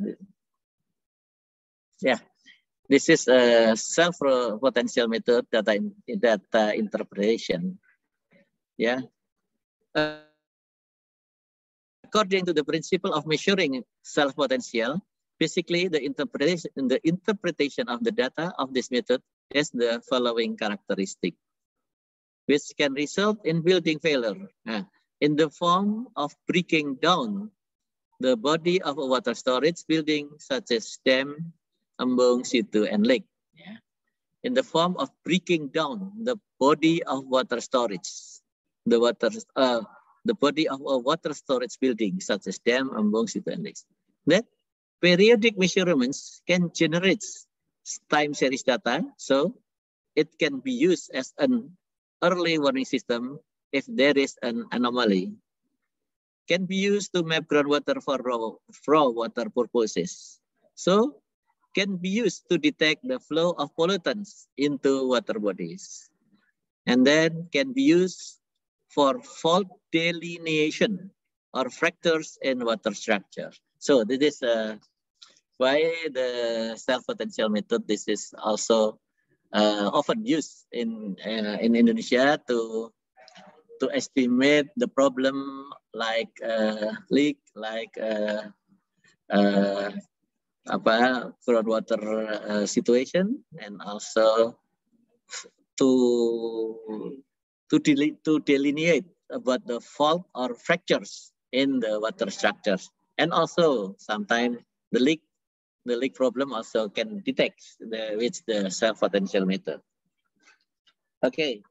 yeah. This is a self-potential method data, data interpretation. Yeah. Uh, according to the principle of measuring self-potential, basically the interpretation, the interpretation of the data of this method has the following characteristic, which can result in building failure uh, in the form of breaking down the body of a water storage building such as dam, embung, situ, and lake. Yeah. In the form of breaking down the body of water storage, the water, uh, the body of a water storage building such as dam, embung, situ, and lakes. That periodic measurements can generate time series data, so it can be used as an early warning system if there is an anomaly. Can be used to map groundwater for raw, raw water purposes. So, can be used to detect the flow of pollutants into water bodies. And then can be used for fault delineation or fractures in water structure. So this is uh, why the self-potential method, this is also uh, often used in, uh, in Indonesia to to estimate the problem like uh, leak, like uh, uh, apa groundwater uh, situation, and also to to, del to delineate about the fault or fractures in the water structures, and also sometimes the leak the leak problem also can detect the with the self-potential method. Okay.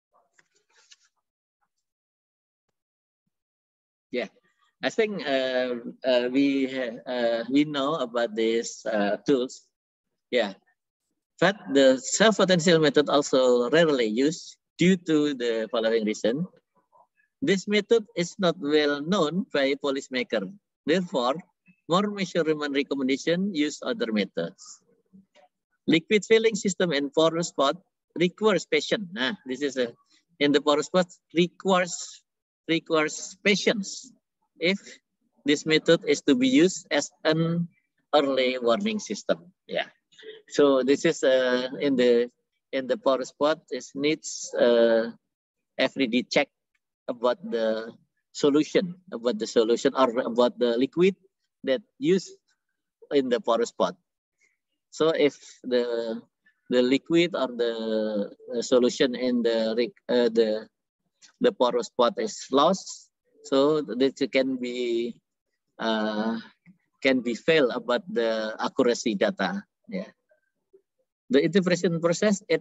Yeah, I think uh, uh, we uh, we know about these uh, tools. Yeah, but the self-potential method also rarely used due to the following reason. This method is not well known by policymakers. Therefore, more measurement recommendation use other methods. Liquid filling system and porous spot requires patience. Nah, this is a in the porous spot requires requires patience if this method is to be used as an early warning system. Yeah. So this is uh, in the in the porous spot. It needs uh, every day check about the solution, about the solution or about the liquid that used in the porous spot. So if the the liquid or the, the solution in the uh, the the porous spot is lost, so this can be uh, can be fail about the accuracy data. Yeah, the interpretation process it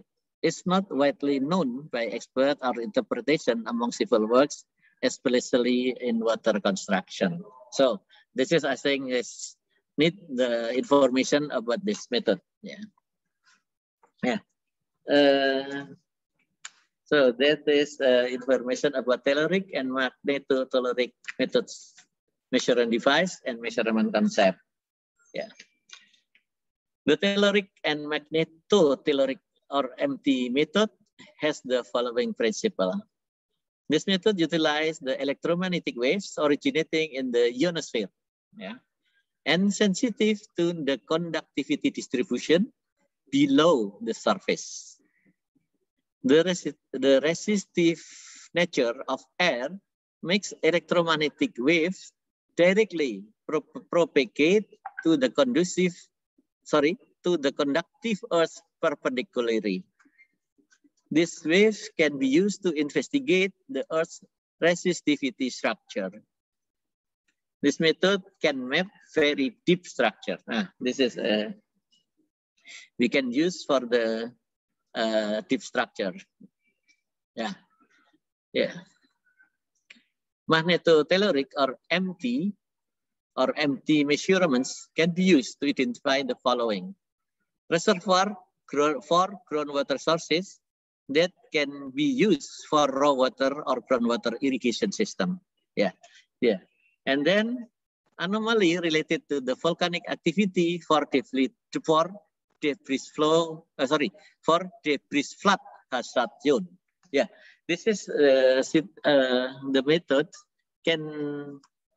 is not widely known by expert or interpretation among civil works, especially in water construction. So this is, I think, is need the information about this method. Yeah, yeah. Uh, so that is uh, information about telluric and magnetotelluric methods, measuring device and measurement concept. Yeah. The telluric and magnetotelluric or M T method has the following principle. This method utilizes the electromagnetic waves originating in the ionosphere, yeah, and sensitive to the conductivity distribution below the surface. The, resi the resistive nature of air makes electromagnetic waves directly pro propagate to the conducive, sorry, to the conductive earth perpendicularly. These waves can be used to investigate the Earth's resistivity structure. This method can map very deep structure. Ah, this is uh, we can use for the uh, deep structure. Yeah, yeah. Magnetotelluric or M T or M T measurements can be used to identify the following: reservoir for groundwater sources that can be used for raw water or groundwater irrigation system. Yeah, yeah. And then anomaly related to the volcanic activity for debris, for debris flow, uh, sorry, for debris flood hazard zone. Yeah, this is uh, uh, the method can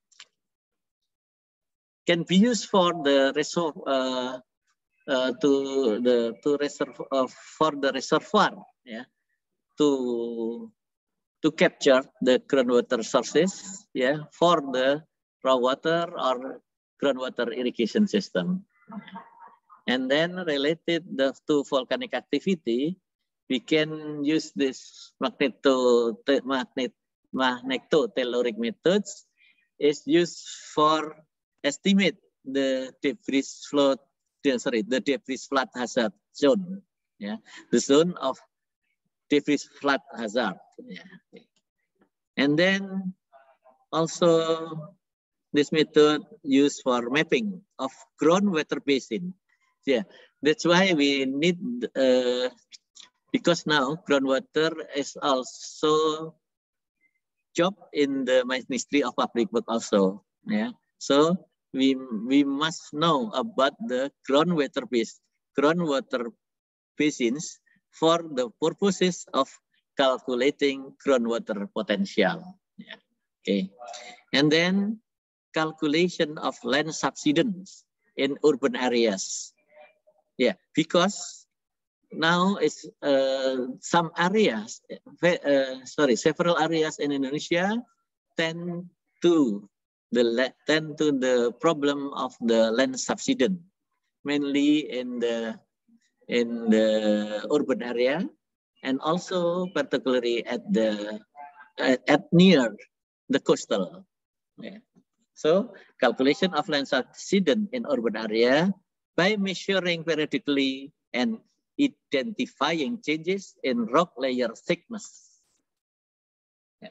can be used for the reserve uh, uh, to the to reserve uh, for the reservoir. Yeah, to to capture the groundwater sources, yeah, for the raw water or groundwater irrigation system. And then related the, to volcanic activity, we can use this magneto magnet magnetotelluric methods is used for estimate the debris flow, sorry, the debris flood hazard zone, yeah, the zone of debris flood hazard. Yeah. And then also this method used for mapping of groundwater basin. Yeah, that's why we need, uh, because now groundwater is also job in the Ministry of Public Works also. Yeah, so we we must know about the groundwater base, groundwater basins for the purposes of calculating groundwater potential. Yeah. Okay, and then calculation of land subsidence in urban areas. Yeah, because now it's uh, some areas, uh, sorry, several areas in Indonesia tend to the tend to the problem of the land subsidence, mainly in the in the urban area, and also particularly at the at, at near the coastal. Yeah. So calculation of land subsidence in urban area by measuring periodically and identifying changes in rock layer thickness. Yeah.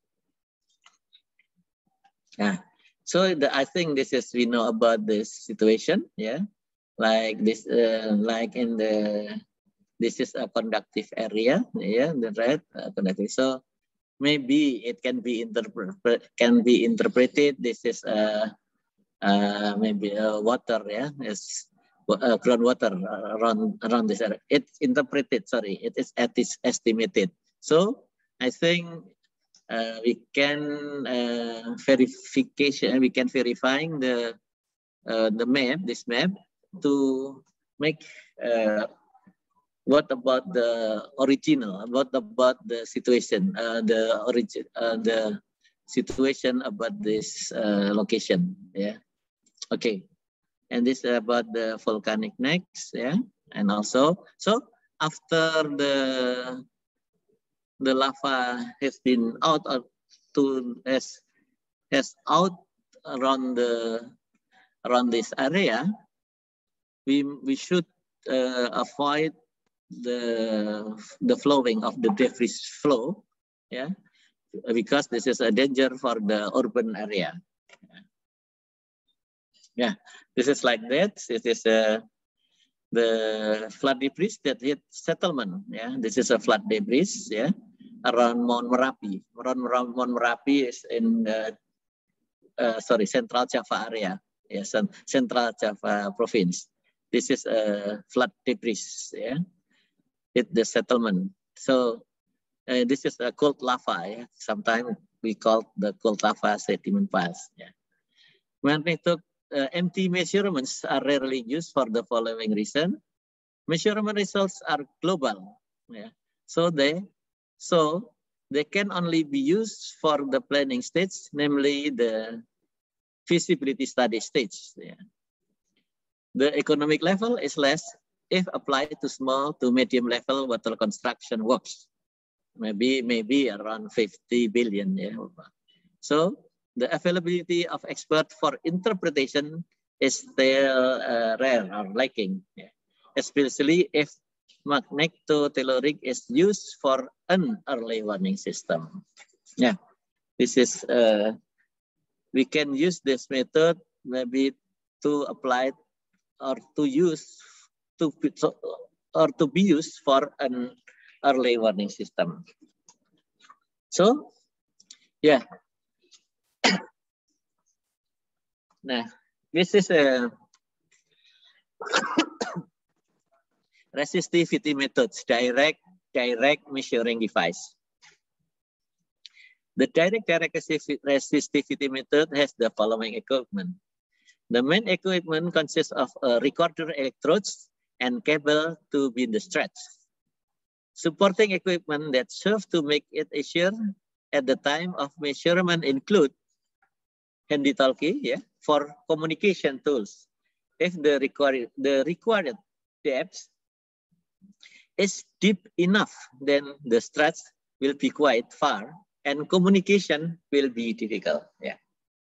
Yeah. So the, I think this is we know about this situation. Yeah. Like this, uh, like in the, this is a conductive area, yeah, the red uh, conductive. So maybe it can be interpret can be interpreted. This is a uh, uh, maybe uh, water, yeah, is uh, groundwater around around this area. It's interpreted. Sorry, it is it is estimated. So I think uh, we can uh, verification. We can verifying the uh, the map. This map. To make uh, what about the original, what about the situation, uh, the origin, uh, the situation about this uh, location, yeah. Okay, and this is about the volcanic necks, yeah, and also so after the the lava has been out of to has has out around the around this area. We, we should uh, avoid the the flowing of the debris flow, yeah, because this is a danger for the urban area. Yeah, this is like that. This is uh, the flood debris that hit settlement. Yeah, this is a flood debris. Yeah, around Mount Merapi. Around Mount Merapi is in the uh, sorry Central Java area. Yes, yeah, Central Java province. This is a flood debris. Yeah, hit the settlement. So uh, this is a cold lava. Yeah? Sometimes we call the cold lava sediment pass. Yeah. Magnitude uh, M T measurements are rarely used for the following reason. Measurement results are global. Yeah. So they so they can only be used for the planning stage, namely the feasibility study stage. Yeah. The economic level is less if applied to small to medium level water construction works. Maybe maybe around fifty billion. Yeah. So the availability of experts for interpretation is still uh, rare or lacking, yeah. Especially if magnetotelluric is used for an early warning system. Yeah, this is uh, we can use this method maybe to apply or to use to or to be used for an early warning system. So, yeah. Nah, this is a resistivity methods, direct direct measuring device. The direct direct resistivity method has the following equipment. The main equipment consists of a recorder electrodes and cable to be the stretch. Supporting equipment that serve to make it easier at the time of measurement include handy talkie, yeah, for communication tools. If the required the required depth is deep enough, then the stretch will be quite far and communication will be difficult. Yeah.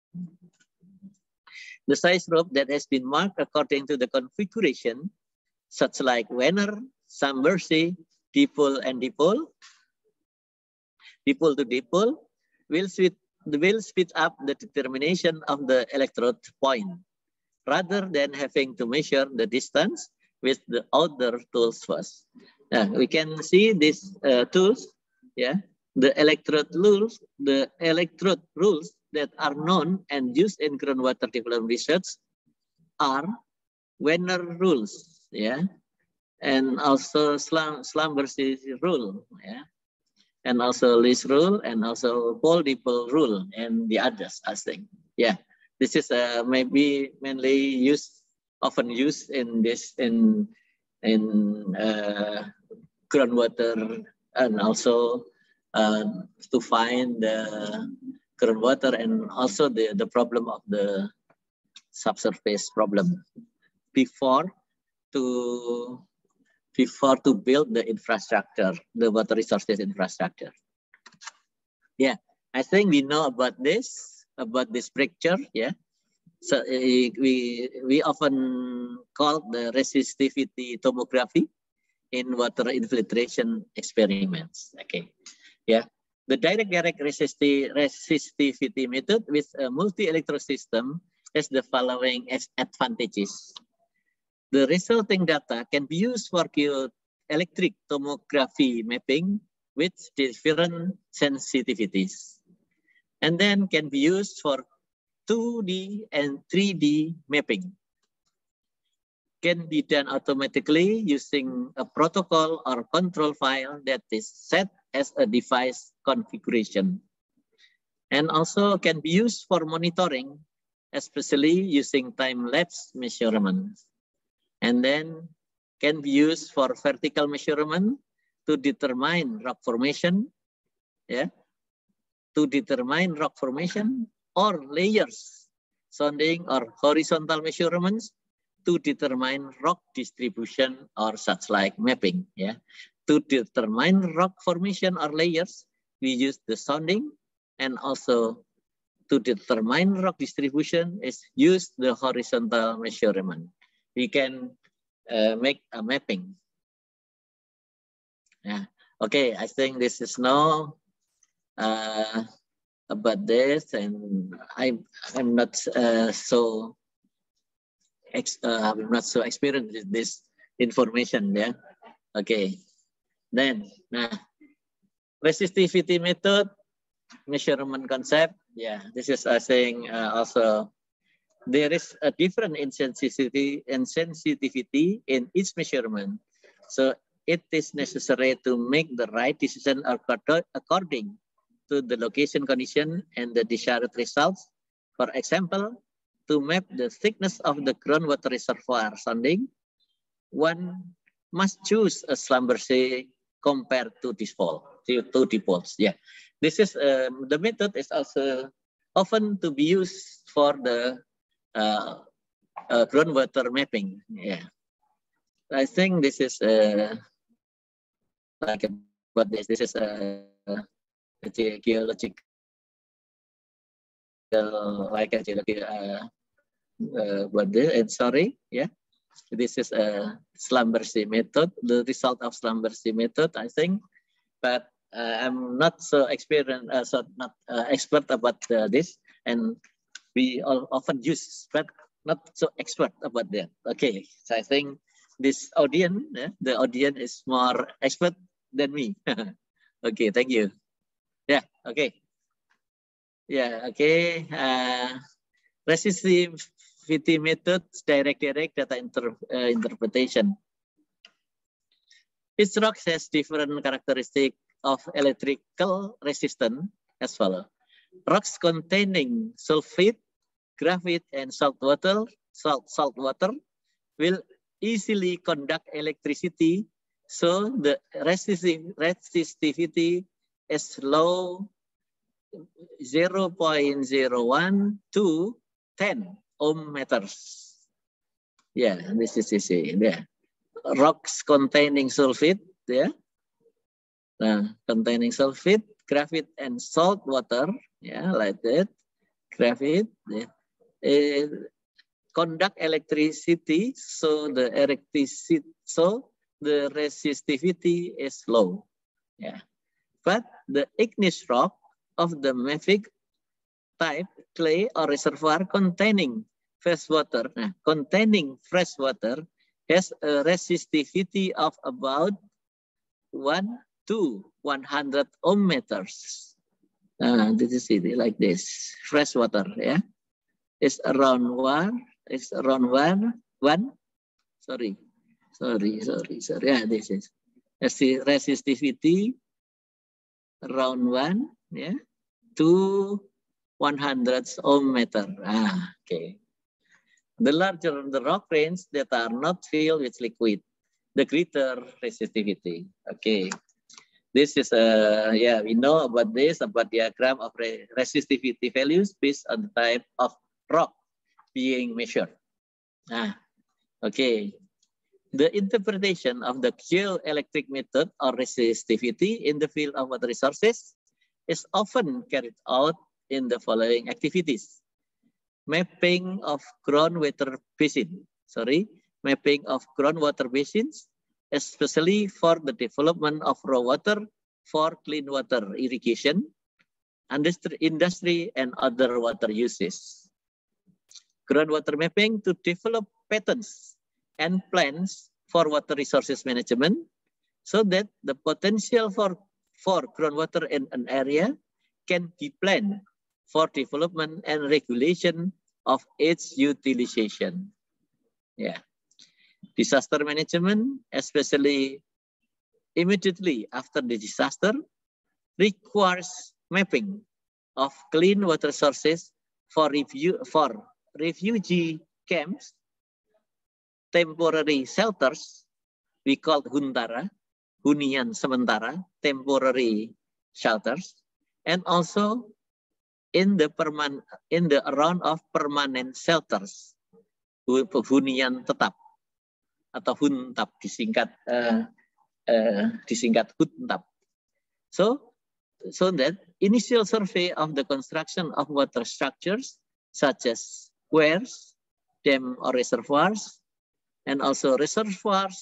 The size rope that has been marked according to the configuration, such like Wenner, Sambersi, dipole and dipole, dipole to dipole, will speed, will speed up the determination of the electrode point, rather than having to measure the distance with the other tools first. Now, we can see these uh, tools, yeah, the electrode rules, the electrode rules that are known and used in groundwater development research are Wenner rules, yeah, and also Slambersi rule, yeah, and also Lee's rule, and also Paul-Dipole rule, and the others, I think, yeah. This is uh, maybe mainly used, often used in this in in uh, groundwater, and also uh, to find the groundwater, and also the the problem of the subsurface problem before to before to build the infrastructure, the water resources infrastructure. Yeah, I think we know about this. About this picture, yeah. So uh, we we often call the resistivity tomography in water infiltration experiments. Okay, yeah. The direct direct resistivity resistivity method with a multi-electrode system has the following advantages. The resulting data can be used for electric tomography mapping with different sensitivities, and then can be used for two D and three D mapping. Can be done automatically using a protocol or control file that is set as a device configuration. And also can be used for monitoring, especially using time-lapse measurements. And then can be used for vertical measurement to determine rock formation, yeah, to determine rock formation, or layers, sounding or horizontal measurements to determine rock distribution or such like mapping. Yeah, to determine rock formation or layers, we use the sounding, and also to determine rock distribution is use the horizontal measurement. We can uh, make a mapping. Yeah. Okay, I think this is no uh, about this, and I I'm not uh, so ex, uh, I'm not so experienced with this information. Yeah. Okay. Then, nah, resistivity method, measurement concept. Yeah, this is I saying uh, also there is a different in sensitivity and sensitivity in each measurement. So it is necessary to make the right decision according to the location condition and the desired results. For example, to map the thickness of the groundwater reservoir sounding, one must choose a Schlumberger compared to default, to, to defaults. Yeah, this is um, the method is also often to be used for the uh, uh, groundwater mapping. Yeah, I think this is uh, like about this. This is a uh, geological, like a geological. Uh, uh, what this? And sorry, yeah. This is a Schlumberger method, the result of Schlumberger method, I think, but uh, I'm not so experienced, uh, so not uh, expert about uh, this, and we all often use, but not so expert about that. Okay, so I think this audience, yeah, the audience is more expert than me. Okay, thank you. Yeah, okay. Yeah, okay. Uh, resistivity methods, direct direct data inter, uh, interpretation. Each rock has different characteristics of electrical resistance as follows. Rocks containing sulfate, graphite, and salt water, salt, salt water will easily conduct electricity, so the resistiv resistivity is low zero point zero one to ten ohm meters. Yeah, this is easy. Yeah. Rocks containing sulfate, yeah, nah, containing sulfate, graphite, and salt water, yeah, like that. Graphite, yeah. Uh, conduct electricity, so the electricity, so the resistivity is low, yeah. But the igneous rock of the mafic type clay or reservoir containing fresh water, nah, containing fresh water has a resistivity of about one to one hundred ohm meters. Uh, this is it, like this. Fresh water, yeah, it's around one. It's around one. One. Sorry, sorry, sorry, sorry. Yeah, this is resistivity around one. Yeah, to one hundred ohm meter. Ah, okay. The larger the rock grains that are not filled with liquid, the greater resistivity. Okay. This is a, uh, yeah, we know about this, about diagram of re resistivity values based on the type of rock being measured. Ah, okay. The interpretation of the geoelectric method or resistivity in the field of water resources is often carried out in the following activities. Mapping of groundwater basin, sorry, mapping of groundwater basins, especially for the development of raw water for clean water irrigation, industry, industry and other water uses. Groundwater mapping to develop patterns and plans for water resources management so that the potential for, for groundwater in an area can be planned for development and regulation of its utilization. Yeah. Disaster management, especially immediately after the disaster, requires mapping of clean water sources for review for refugee camps, temporary shelters, we call huntara, hunian sementara, temporary shelters, and also in the perman in the round of permanent shelters, hunian tetap atau huntap disingkat uh, uh, disingkat huntap. So, so that initial survey of the construction of water structures such as wells, dam or reservoirs, and also reservoirs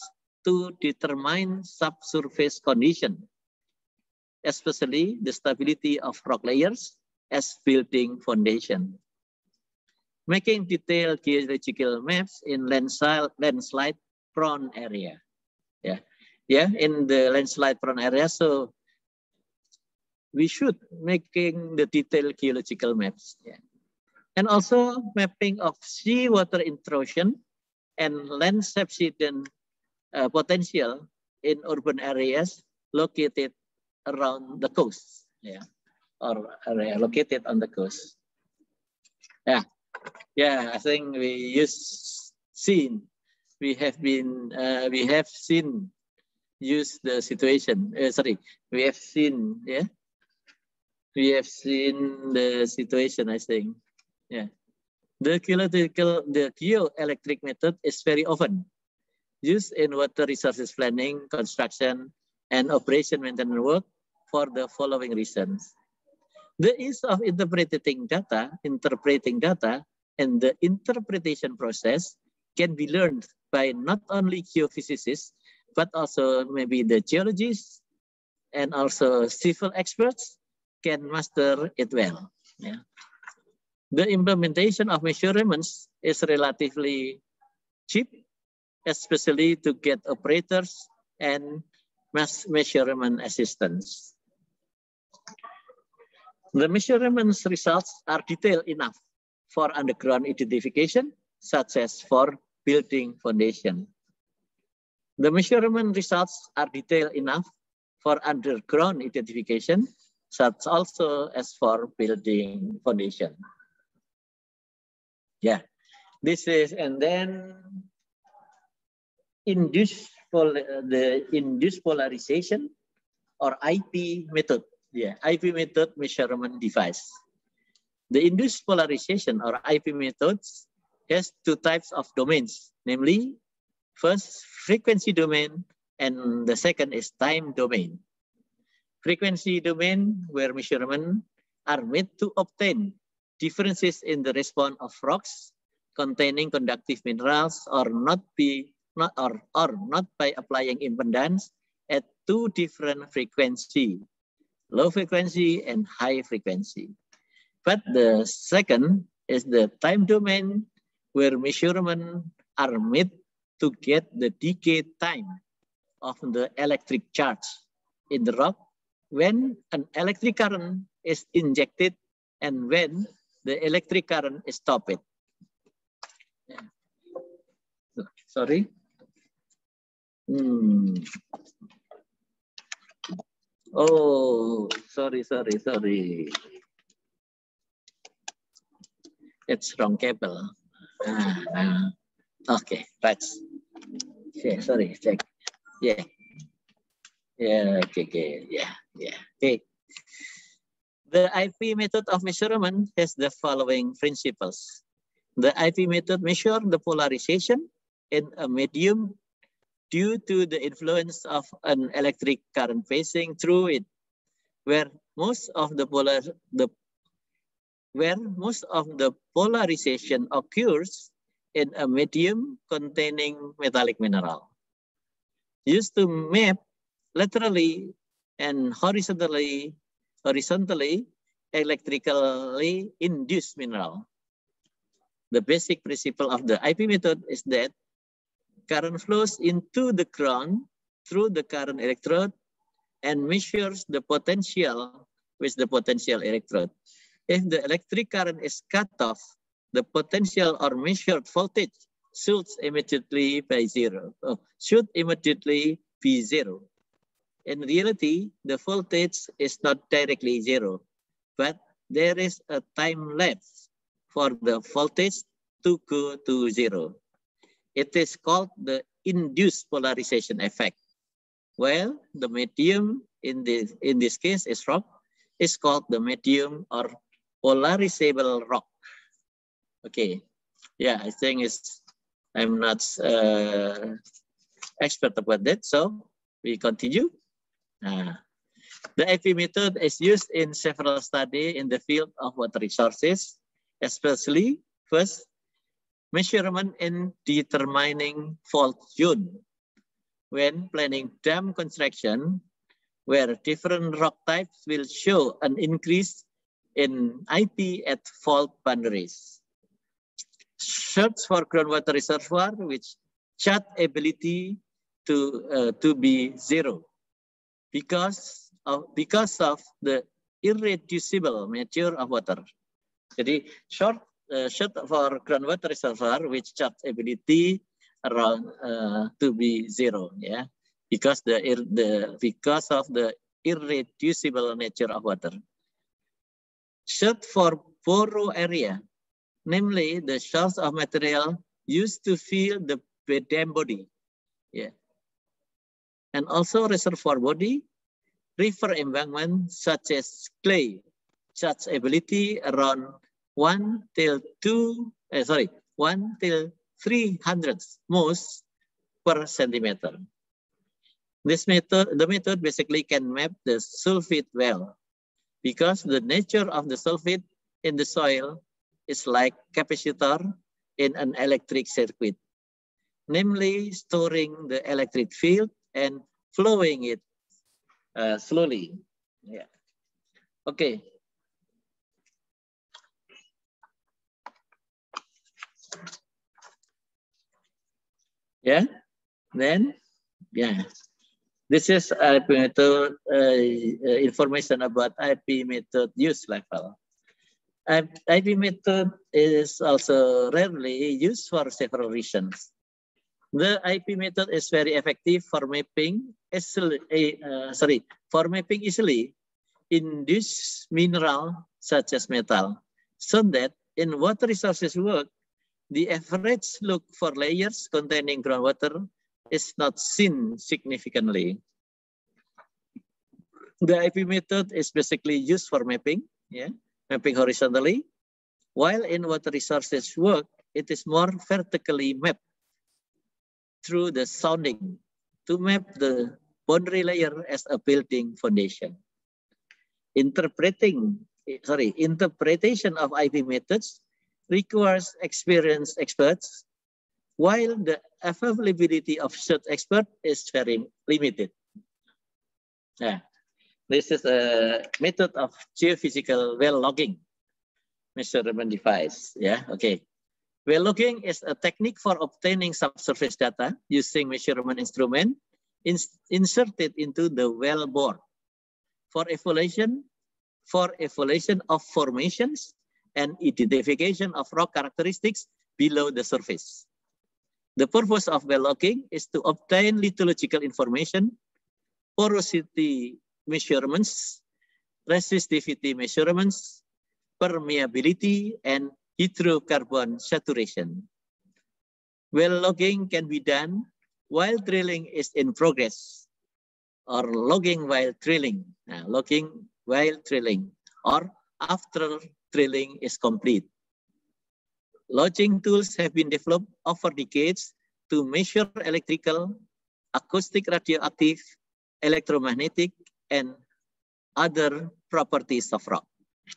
to determine subsurface condition, especially the stability of rock layers as building foundation. Making detailed geological maps in landslide, landslide prone area. Yeah, yeah, in the landslide prone area. So we should making the detailed geological maps. Yeah. And also mapping of seawater intrusion and land subsidence uh, potential in urban areas located around the coast. Yeah, or area located on the coast. Yeah. Yeah, I think we use seen. We have been, uh, we have seen, use the situation. Uh, sorry, we have seen. Yeah, we have seen the situation. I think. Yeah, the geological, the geoelectric method is very often used in water resources planning, construction, and operation maintenance work for the following reasons: the ease of interpreting data, interpreting data. And the interpretation process can be learned by not only geophysicists, but also maybe the geologists and also civil experts can master it well. Yeah. The implementation of measurements is relatively cheap, especially to get operators and mass measurement assistance. The measurements results are detailed enough for underground identification, such as for building foundation. The measurement results are detailed enough for underground identification, such also as for building foundation. Yeah, this is, and then induced the induced polarization or I P method. Yeah, I P method measurement device. The induced polarization or I P methods has two types of domains, namely, first, frequency domain, and the second is time domain. Frequency domain, where measurements are made to obtain differences in the response of rocks containing conductive minerals or not be not or, or not by applying impedance at two different frequency, low frequency and high frequency. But the second is the time domain, where measurements are made to get the decay time of the electric charge in the rock when an electric current is injected and when the electric current is stopped. Yeah. Sorry. Hmm. Oh, sorry, sorry, sorry. It's wrong cable. Ah, ah. Okay, right. Yeah, sorry, check. Yeah. Yeah, okay, okay. Yeah, yeah. Okay. The I P method of measurement has the following principles. The I P method measures the polarization in a medium due to the influence of an electric current passing through it, where most of the polar the where most of the polarization occurs in a medium containing metallic mineral. Used to map laterally and horizontally, horizontally electrically induced mineral. The basic principle of the I P method is that current flows into the ground through the current electrode and measures the potential with the potential electrode. If the electric current is cut off, the potential or measured voltage should immediately be zero. Oh, should immediately be zero. In reality, the voltage is not directly zero, but there is a time lapse for the voltage to go to zero. It is called the induced polarization effect. Well, the medium in this in this case is rock is called the medium or polarizable rock. Okay, yeah, I think it's, I'm not uh, expert about that, so we continue. Uh, the I P method is used in several studies in the field of water resources, especially first, measurement in determining fault zone, when planning dam construction, where different rock types will show an increase in I P at fault boundaries. Search for groundwater reservoir, which chat ability to uh, to be zero, because of because of the irreducible nature of water. Jadi short uh, short for groundwater reservoir, which chat ability around uh, to be zero, yeah, because the the because of the irreducible nature of water. Short for poro area, namely the shells of material used to fill the dam body, yeah, and also reservoir body, river embankment such as clay, such ability around one till two, eh, sorry, one till three hundredths most per centimeter. This method, the method basically can map the sulfate well, because the nature of the sulfate in the soil is like capacitor in an electric circuit, namely storing the electric field and flowing it uh, slowly. Yeah. Okay. Yeah. Then, yeah. This is I P method uh, information about I P method use level. I P method is also rarely used for several reasons. The I P method is very effective for mapping easily, uh, sorry, for mapping easily induced mineral such as metal, so that in water resources work, the average look for layers containing groundwater is not seen significantly. The I P method is basically used for mapping, yeah, mapping horizontally, while in water resources work, it is more vertically mapped through the sounding to map the boundary layer as a building foundation. Interpreting, sorry, interpretation of I P methods requires experienced experts, while the availability of such experts is very limited. Yeah. This is a method of geophysical well logging measurement device. Yeah, okay. Well logging is a technique for obtaining subsurface data using measurement instrument in, inserted into the well bore for evaluation, for evaluation of formations and identification of rock characteristics below the surface. The purpose of well logging is to obtain lithological information, porosity measurements, resistivity measurements, permeability, and hydrocarbon saturation. Well logging can be done while drilling is in progress, or logging while drilling, uh, logging while drilling, or after drilling is complete. Logging tools have been developed over decades to measure electrical, acoustic radioactive, electromagnetic, and other properties of rock.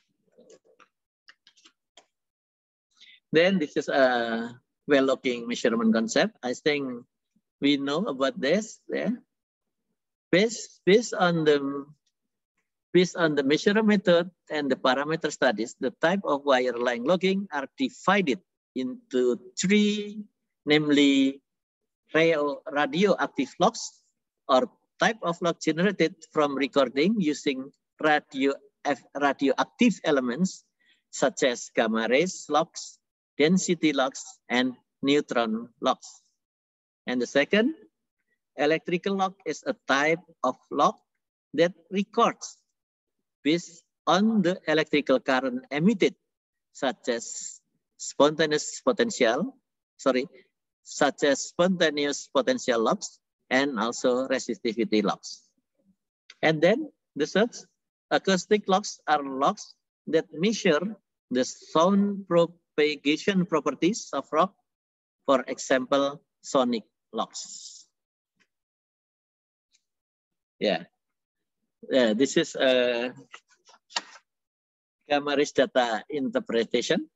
Then this is a well logging measurement concept. I think we know about this. Yeah. Based, based on the based on the measurement method and the parameter studies, the type of wireline logging are divided into three, namely radio, radioactive logs, or type of log generated from recording using radio, radioactive elements such as gamma rays logs, density logs, and neutron logs. And the second, electrical log is a type of log that records based on the electrical current emitted, such as spontaneous potential, sorry, such as spontaneous potential logs, and also resistivity logs. And then the third, acoustic logs are logs that measure the sound propagation properties of rock, for example, sonic logs. Yeah, yeah. This is a gamma rays data interpretation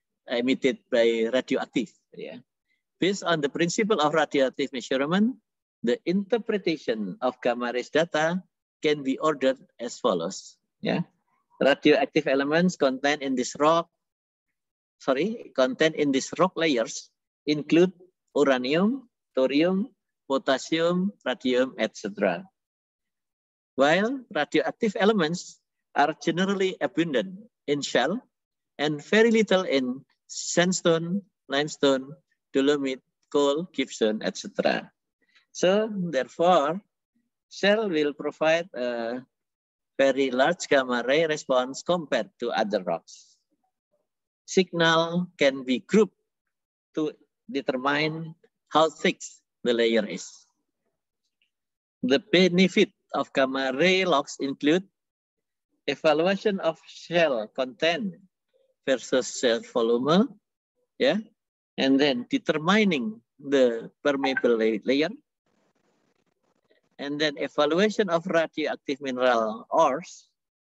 emitted by radioactive. Yeah, based on the principle of radioactive measurement, the interpretation of gamma rays data can be ordered as follows. Yeah, radioactive elements contained in this rock, sorry, contained in these rock layers include uranium, thorium, potassium, radium, et cetera. While radioactive elements are generally abundant in shell and very little in sandstone, limestone, dolomite, coal, gypsum, et cetera. So therefore, shell will provide a very large gamma ray response compared to other rocks. Signal can be grouped to determine how thick the layer is. The benefit of gamma ray logs include evaluation of shell content versus shell volume, yeah, and then determining the permeable layer, and then evaluation of radioactive mineral ores,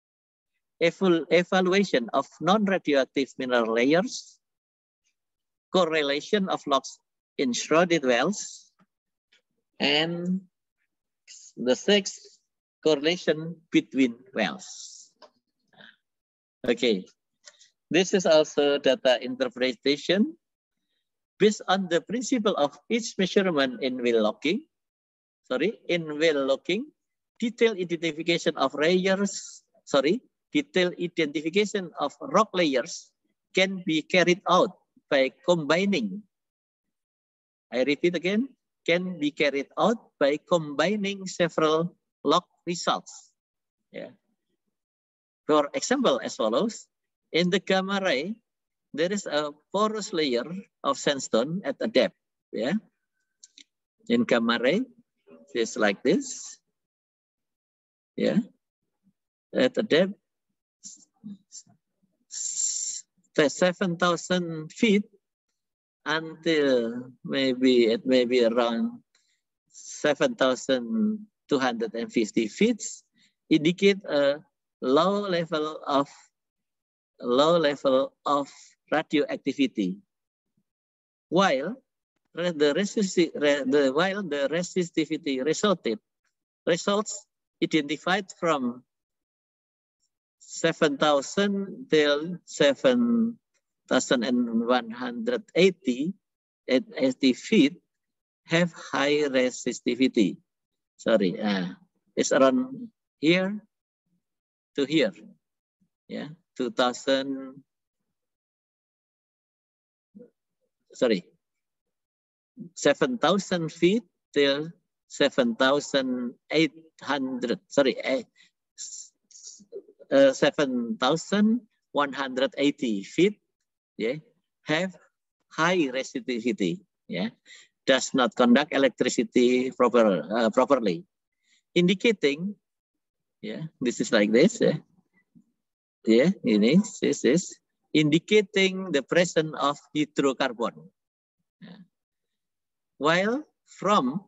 evaluation of non-radioactive mineral layers, correlation of logs in shrouded wells, and the sixth, correlation between wells. Okay, this is also data interpretation based on the principle of each measurement in well logging. Sorry, in well logging, detailed identification of layers, sorry, detailed identification of rock layers can be carried out by combining, I repeat again, can be carried out by combining several log results. Yeah. For example, as follows, in the gamma ray, there is a porous layer of sandstone at a depth. Yeah. In gamma ray, it's like this. Yeah. At a depth, seven thousand feet until maybe it may be around seven thousand two hundred fifty feet, indicate a low level of low level of radioactivity. While the resistivity, the while the resistivity resulted results identified from seven thousand till seven thousand one hundred eighty feet have high resistivity. Sorry, uh, it's around here to here. Yeah, two thousand. Sorry, seven thousand feet till seven thousand eight hundred. Sorry, uh, seven thousand one hundred eighty feet. Yeah, have high resistivity. Yeah, does not conduct electricity proper uh, properly, indicating. Yeah, this is like this. Yeah, yeah, it is. This is indicating the presence of hydrocarbon. Yeah. While from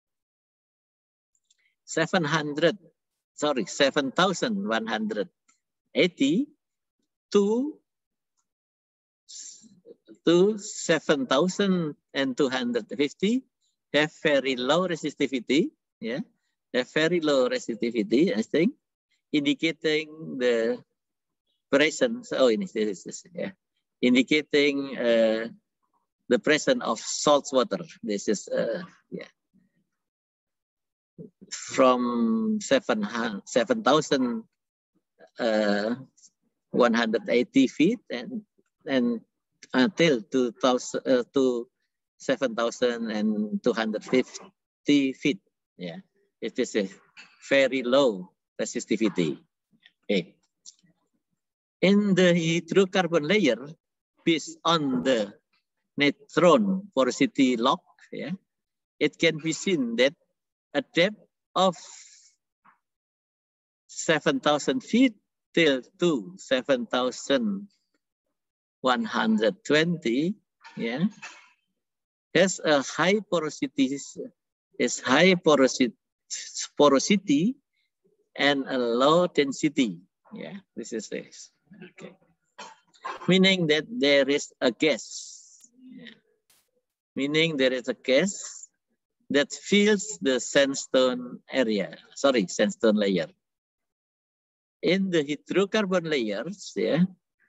seven hundred, sorry, seven thousand one hundred eighty to to seven thousand two hundred fifty have very low resistivity, yeah, have very low resistivity, I think, indicating the presence, oh, this is, this, yeah, indicating uh, the presence of salt water. This is, uh, yeah, from seven thousand one hundred eighty feet and and until two thousand uh, to seven thousand two hundred fifty feet. Yeah, it is a very low resistivity. Okay. In the hydrocarbon layer, based on the neutron porosity log, yeah, it can be seen that a depth of seven thousand feet till to seven thousand one hundred twenty, yeah, has a high porosity, is high porosity, porosity and a low density. Yeah, this is this. Okay, meaning that there is a gas. Yeah. Meaning there is a gas that fills the sandstone area, sorry, sandstone layer. In the hydrocarbon layers, yeah,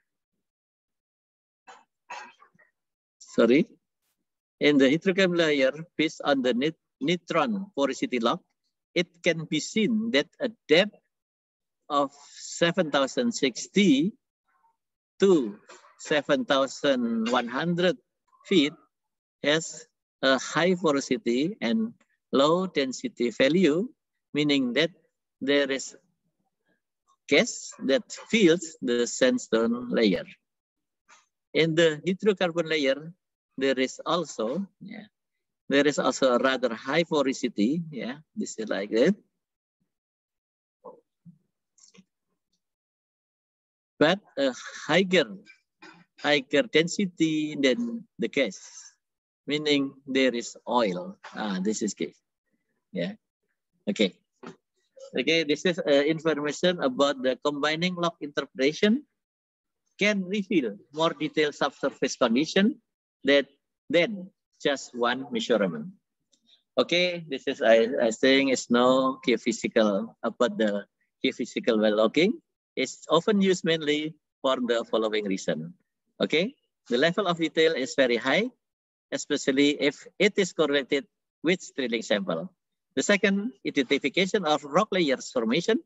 sorry, in the hydrocarbon layer, based on the neutron porosity log, it can be seen that a depth of seven thousand sixty to seven thousand one hundred feet has a high porosity and low density value, meaning that there is gas that fills the sandstone layer. In the hydrocarbon layer, there is also, yeah, there is also a rather high porosity. Yeah, this is like that. But a higher, higher density than the gas, meaning there is oil. Ah, this is case. Yeah. Okay. Okay, this is uh, information about the combining log interpretation can reveal more detailed subsurface condition that than just one measurement. Okay, this is I, I saying is no geophysical about the geophysical well logging. It's often used mainly for the following reason. Okay, the level of detail is very high, especially if it is correlated with drilling sample. The second, identification of rock layers formation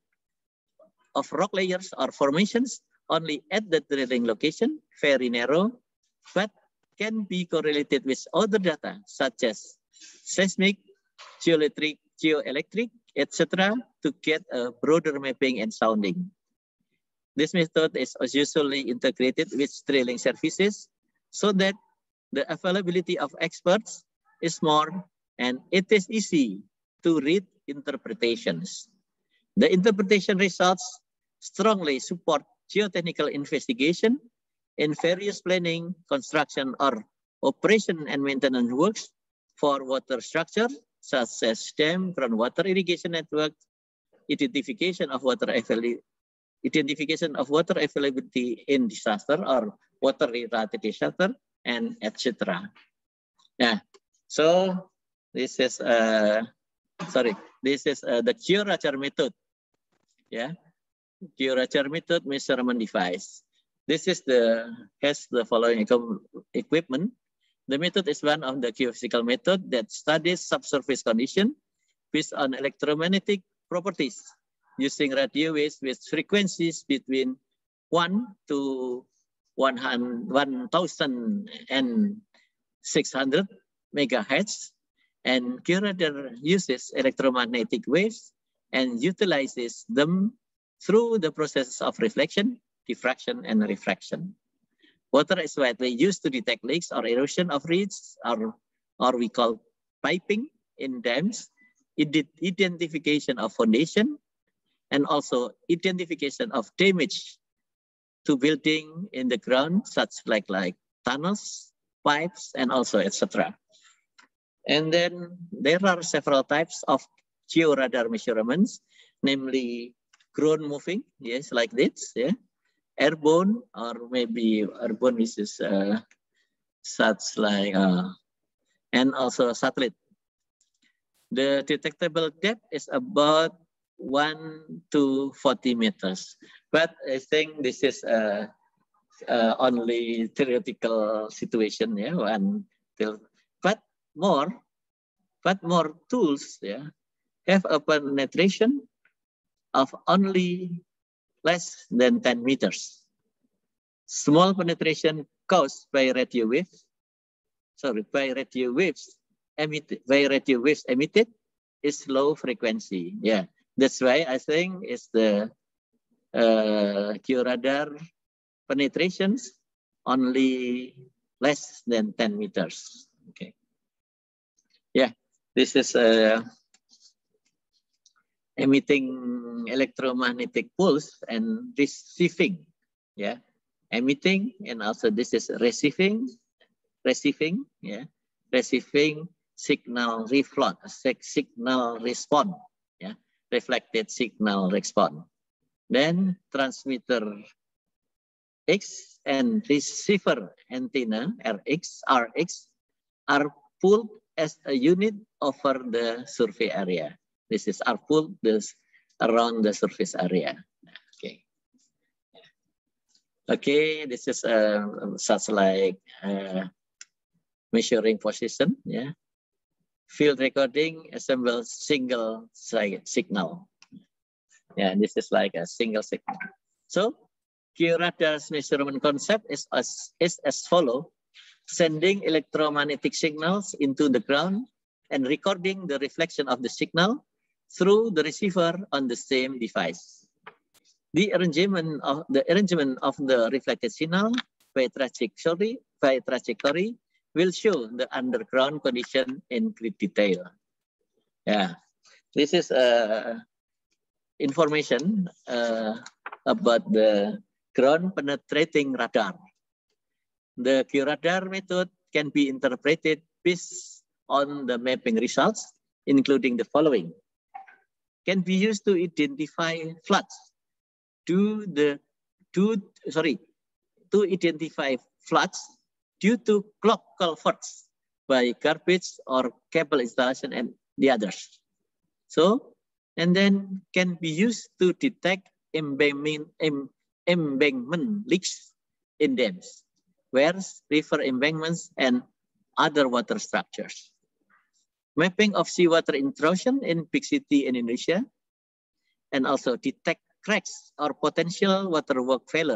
of rock layers or formations only at the drilling location, very narrow, but can be correlated with other data such as seismic, geoelectric, geoelectric, et cetera to get a broader mapping and sounding. This method is usually integrated with drilling services so that the availability of experts is more and it is easy to read interpretations. The interpretation results strongly support geotechnical investigation in various planning, construction, or operation and maintenance works for water structure, such as dam, groundwater irrigation network, identification of water availability, identification of water availability in disaster or water-related disaster, and et cetera. Yeah. So this is uh, sorry. This is uh, the GeoRadar method. Yeah. GeoRadar method measurement device. This is the has the following equipment. The method is one of the geophysical method that studies subsurface condition based on electromagnetic properties using radio waves with frequencies between one to one thousand six hundred megahertz. And GeoRadar uses electromagnetic waves and utilizes them through the process of reflection, diffraction, and refraction. Water is widely used to detect leaks or erosion of reeds, or, or we call piping in dams, identification of foundation, and also identification of damage to building in the ground, such like, like tunnels, pipes, and also et cetera. And then there are several types of GeoRadar measurements, namely ground moving, yes, like this, yeah, airborne, or maybe airborne is uh, such like, uh, and also satellite. The detectable depth is about one to forty meters, but I think this is uh, uh, only theoretical situation, yeah, one till, but more, but more tools, yeah, have a penetration of only less than ten meters. Small penetration caused by radio waves, sorry, by radio waves emitted, by radio waves emitted is low frequency. Yeah, that's why I think it's the uh, GeoRadar penetrations only less than ten meters. Okay. Yeah, this is uh, emitting electromagnetic pulse and receiving. Yeah, emitting, and also this is receiving, receiving. Yeah, receiving signal reflect, signal response. Yeah, reflected signal response. Then transmitter X and receiver antenna R X, R X are pulled as a unit over the survey area. This is our pool this around the surface area. Okay. Okay, this is uh, such like uh, measuring position. Yeah. Field recording assembles single signal. Yeah, this is like a single signal. So, Q-radar's measurement concept is as, is as follows. Sending electromagnetic signals into the ground and recording the reflection of the signal through the receiver on the same device. The arrangement of the arrangement of the reflected signal by trajectory, by trajectory will show the underground condition in great detail. Yeah, this is uh, information uh, about the ground penetrating radar. The Q-radar method can be interpreted based on the mapping results, including the following. Can be used to identify floods. To the to sorry to identify floods due to clog culverts by garbage or cable installation and the others. So, and then can be used to detect embankment, em, embankment leaks in dams, whereas river embankments and other water structures. Mapping of seawater intrusion in big city in Indonesia, and also detect cracks or potential waterwork failure.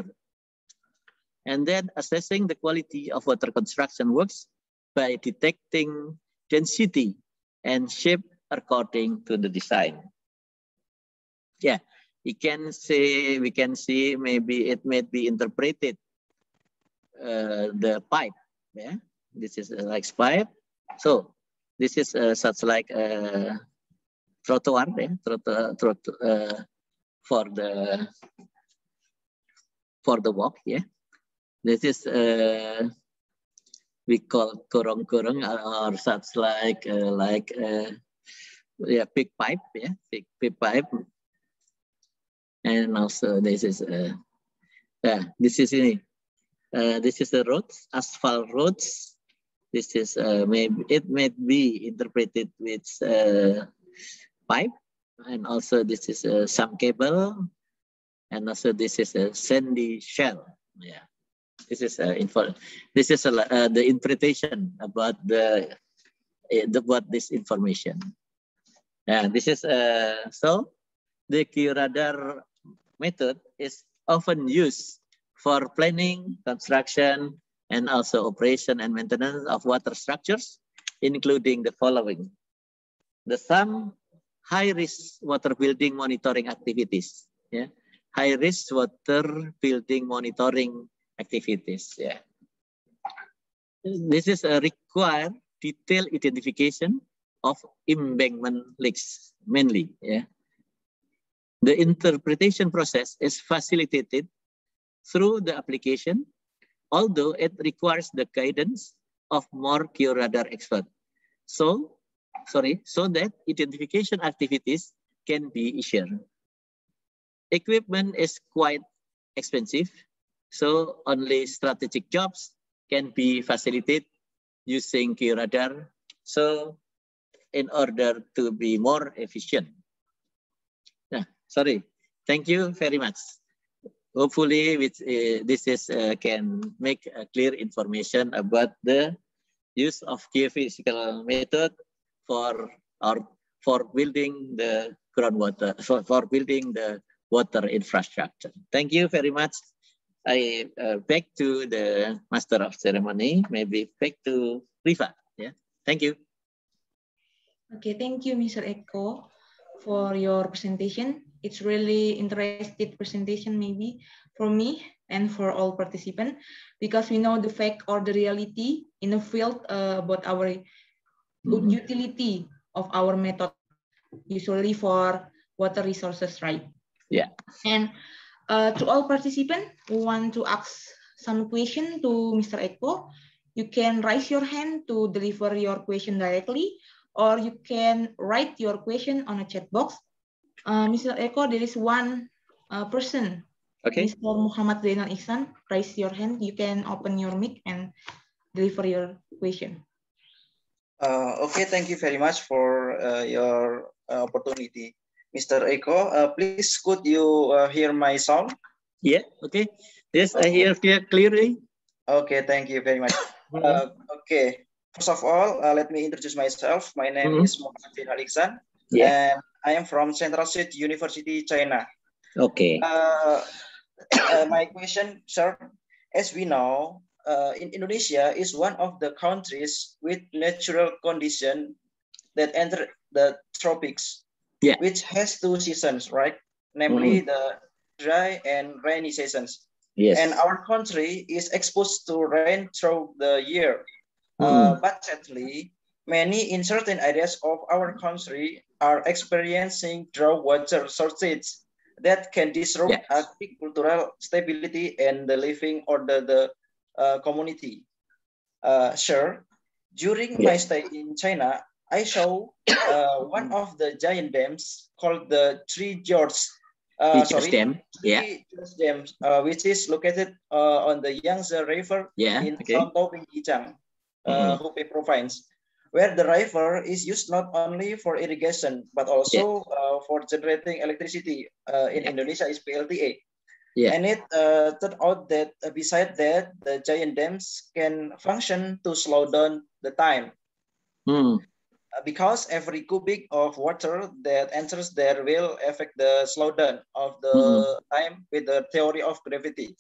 And then assessing the quality of water construction works by detecting density and shape according to the design. Yeah, you can say, we can see maybe it may be interpreted uh, the pipe. Yeah, this is uh, like pipe. So this is uh, such like a trottoir, yeah? trottoir, trottoir uh, for the for the walk. Yeah, this is uh, we call korong-korong or such like uh, like uh, yeah, big pipe. Yeah, big big pipe. And also this is uh, yeah, this is uh, this is the roads, asphalt roads. This is uh, maybe it may be interpreted with uh, pipe, and also this is uh, some cable, and also this is a sandy shell. Yeah, this is uh, info. This is uh, uh, the interpretation about the, uh, the about this information. Yeah, this is uh, so the Q-radar method is often used for planning, construction, and also operation and maintenance of water structures, including the following. The some high-risk water building monitoring activities. Yeah, high-risk water building monitoring activities. Yeah, this is a required detailed identification of embankment leaks mainly. Yeah, the interpretation process is facilitated through the application, although it requires the guidance of more Q-radar experts. So, sorry, so that identification activities can be easier. Equipment is quite expensive, so only strategic jobs can be facilitated using Q-radar. So, in order to be more efficient. Yeah, sorry. Thank you very much. Hopefully, with, uh, this is uh, can make a clear information about the use of geophysical method for or for building the groundwater, for, for building the water infrastructure. Thank you very much. I uh, back to the master of ceremony. Maybe back to Rifa. Yeah. Thank you. Okay, thank you, Mister Eko, for your presentation. It's really interesting presentation maybe for me and for all participants, because we know the fact or the reality in the field uh, about our mm-hmm. utility of our method, usually for water resources, right? Yeah. And uh, to all participants who want to ask some question to Mister Eko, you can raise your hand to deliver your question directly, or you can write your question on a chat box. Uh, Mister Eko, there is one uh, person, okay. Mister Muhammad Zainal Ihsan. Raise your hand. You can open your mic and deliver your question. Uh, okay, thank you very much for uh, your uh, opportunity, Mister Eko. Uh, please, could you uh, hear my sound? Yeah, okay. Yes, Okay. I hear clear, clearly. Okay, thank you very much. Uh, okay, first of all, uh, let me introduce myself. My name mm-hmm. is Muhammad bin Aliksan, yeah. and I am from Central State University, China. Okay. Uh, uh, my question, sir, as we know, uh, in Indonesia is one of the countries with natural condition that enter the tropics, yeah. which has two seasons, right? Namely mm. the dry and rainy seasons. Yes. And our country is exposed to rain through the year. Mm. Uh, but sadly, many in certain areas of our country are experiencing drought water shortage that can disrupt yes. agricultural stability and the living order the uh, community. Uh, sure, during yes. my stay in China, I saw uh, one of the giant dams called the Three Gorges. Uh, sorry, Dam. Yeah. Three Dam, uh, which is located uh, on the Yangtze River yeah. in okay. Zhangtou, Yichang, uh, mm-hmm. Hubei province, where the river is used not only for irrigation but also yeah. uh, for generating electricity. Uh, in yeah. Indonesia, is P L T A. Yeah. And it uh, turned out that uh, beside that, the giant dams can function to slow down the time. Hmm. Uh, because every cubic of water that enters there will affect the slowdown of the mm-hmm. time with the theory of gravity.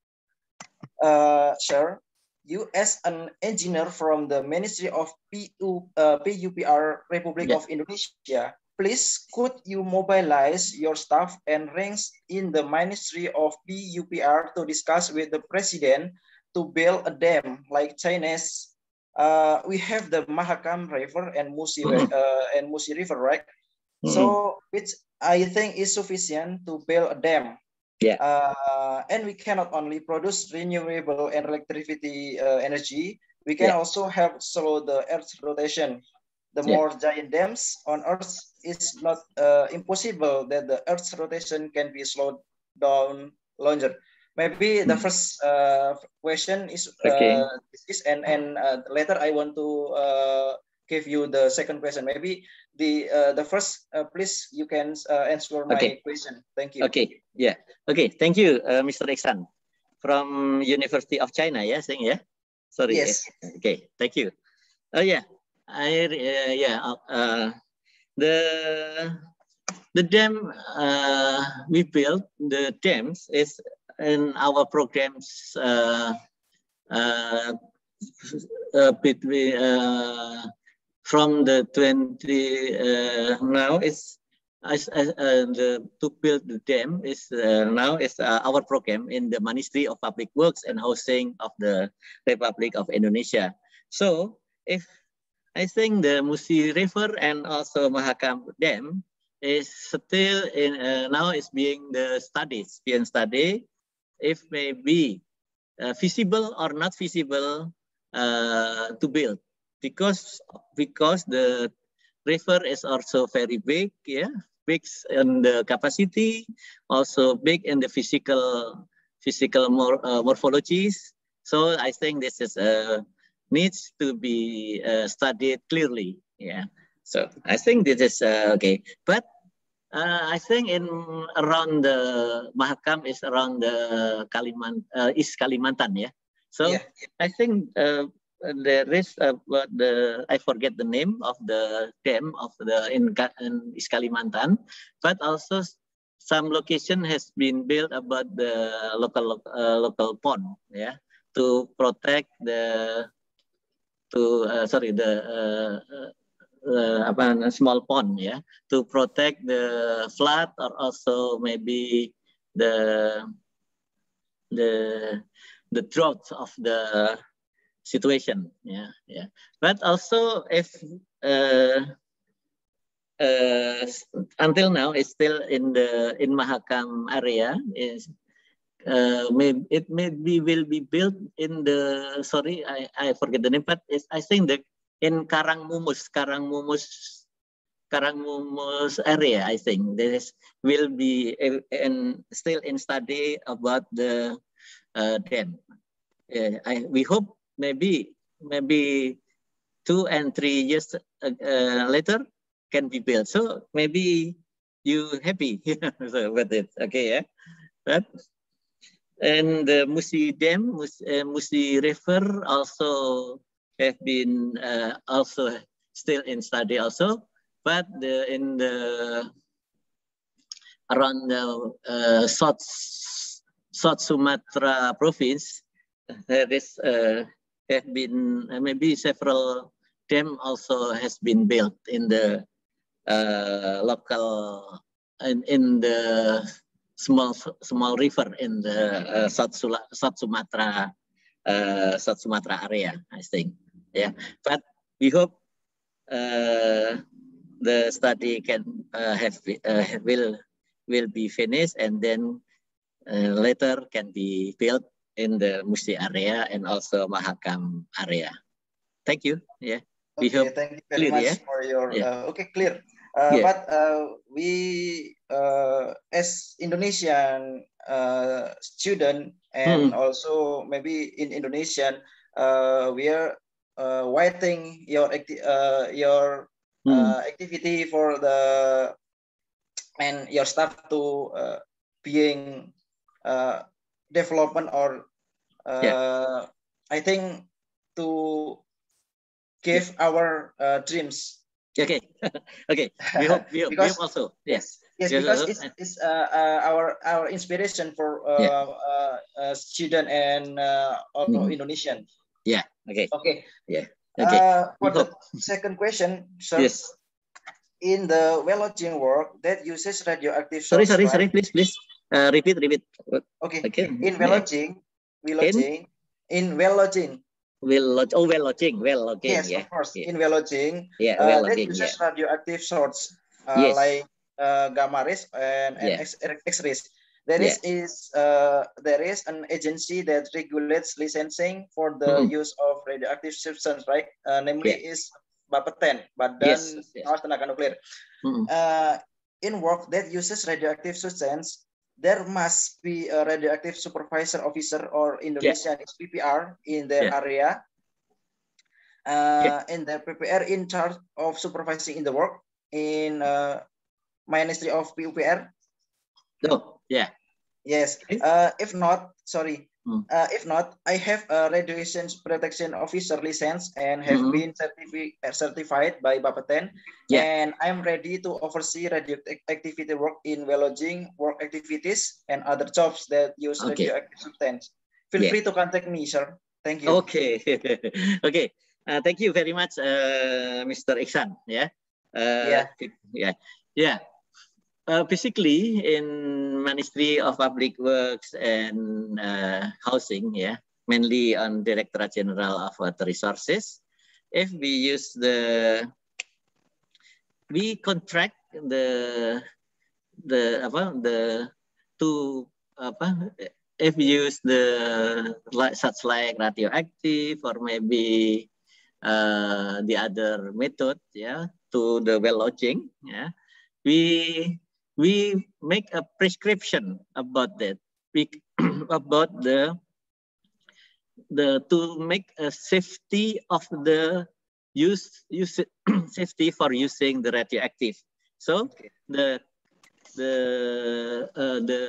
Uh, sir, you as an engineer from the Ministry of P U, uh, P U P R Republic yeah. of Indonesia, please, could you mobilize your staff and ranks in the Ministry of P U P R to discuss with the President to build a dam like Chinese? Uh, we have the Mahakam River and Musi mm-hmm. uh, and Musi River, right? Mm-hmm. So, which I think is sufficient to build a dam. Yeah. Uh, and we cannot only produce renewable and electricity uh, energy. We can yeah. also help slow the Earth's rotation. The yeah. more giant dams on Earth is not uh, impossible that the Earth's rotation can be slowed down longer. Maybe the first uh, question is uh, okay. this, and and uh, later I want to uh, give you the second question. Maybe the uh, the first, uh, please you can uh, answer my okay. question. Thank you. Okay. Yeah. Okay. Thank you, uh, Mister Iksan from University of China. Yeah, saying yeah. Sorry. Yes. Okay. Thank you. Oh yeah. I uh, yeah uh, the the dam uh, we built the dams is in our programs uh, uh, uh, between uh, from the twenty uh, now is as, as uh, the to build the dam is uh, now is uh, our program in the Ministry of Public Works and Housing of the Republic of Indonesia. So if I think the Musi River and also Mahakam Dam is still in uh, now is being the studies, being studied if maybe uh, feasible or not feasible uh, to build because because the river is also very big, yeah, big in the capacity, also big in the physical physical mor uh, morphologies. So I think this is a uh, needs to be uh, studied clearly. Yeah. So I think this is uh, okay. But uh, I think in around the Mahakam is around the Kalimantan, uh, East Kalimantan. Yeah. So yeah. I think uh, there is uh, the I forget the name of the dam of the in, in East Kalimantan, but also some location has been built about the local uh, local pond. Yeah. To protect the to uh, sorry the uh, uh, apa small pond ya yeah, to protect the flood or also maybe the the the drought of the situation yeah yeah but also if uh, uh, until now it's still in the in Mahakam area is Uh, may, it maybe will be built in the sorry I, I forget the name but it's, I think that in Karangmumus Karangmumus Karangmumus area I think there is will be a, and still in study about the uh, dam. Uh, I, we hope maybe maybe two and three years uh, uh, later can be built. So maybe you happy with it. Okay, yeah. But and the Musi Dam, Musi, uh, Musi River also have been uh, also still in study also, but the in the around the uh, South South Sumatra province, there is uh, have been uh, maybe several dam also has been built in the uh, local in, in the small small river in the uh, South, Sula, South Sumatra uh, South Sumatra area, I think. Yeah, but we hope uh, the study can uh, have uh, will will be finished and then uh, later can be built in the Musi area and also Mahakam area. Thank you. Yeah. We okay, hope thank you very clear, much yeah? for your. Yeah. Uh, okay, clear. Uh, yeah. But uh, we, uh, as Indonesian uh, student and hmm. also maybe in Indonesian, uh, we are uh, waiting your acti uh, your hmm. uh, activity for the and your staff to uh, being uh, development or uh, yeah. I think to give yeah. our uh, dreams. Okay, okay. We hope we hope, because we hope also. Yes, yes, yes, because it's, it's uh, uh, our our inspiration for uh, yeah. uh, uh, student and uh, also mm. Indonesian. Yeah. Okay. Okay. Yeah. Okay. Uh, for we the hope. second question, sir. Yes. In the well lodging work that uses radioactive sorry source, sorry right? sorry please please uh, repeat repeat okay again. In well lodging, well lodging in well lodging well lodge oh well lodging well lodging yes yeah. of course yeah. in well lodging yeah uh, well that lodging, uses yeah. radioactive source uh, yes. like uh, gamma rays and, and yeah. X-rays. There yeah. is is uh, there is an agency that regulates licensing for the mm-hmm. use of radioactive substance, right? Uh, namely yeah. is Bapeten, Badan yes. yes. Pengawas Tenaga Nuklir. Mm-hmm. uh, in work that uses radioactive substance, there must be a radioactive supervisor officer or Indonesian yeah. P P R in their yeah. area. Uh, yeah. And the P P R in charge of supervising in the work in uh, Ministry of P U P R. Oh, yeah. Yes. Uh, if not, sorry. Hmm. Uh, if not, I have a radiation protection officer license and have mm-hmm. been certifi certified by Bapeten. Yeah. And I'm ready to oversee radioactivity work in well lodging, work activities, and other jobs that use okay. radioactive substance. Feel yeah. free to contact me, sir. Thank you. Okay. okay. Uh, thank you very much, uh, Mister Iksan. Yeah. Uh, yeah. Yeah. Yeah. Uh, basically, in Ministry of Public Works and uh, Housing, yeah, mainly on Directorate General of Water Resources, if we use the, we contract the the apa the to apa if we use the like such like radioactive or maybe uh, the other method, yeah, to the well lodging, yeah, we. We make a prescription about that, we, about the the to make a safety of the use use safety for using the radioactive. So okay. the the uh, the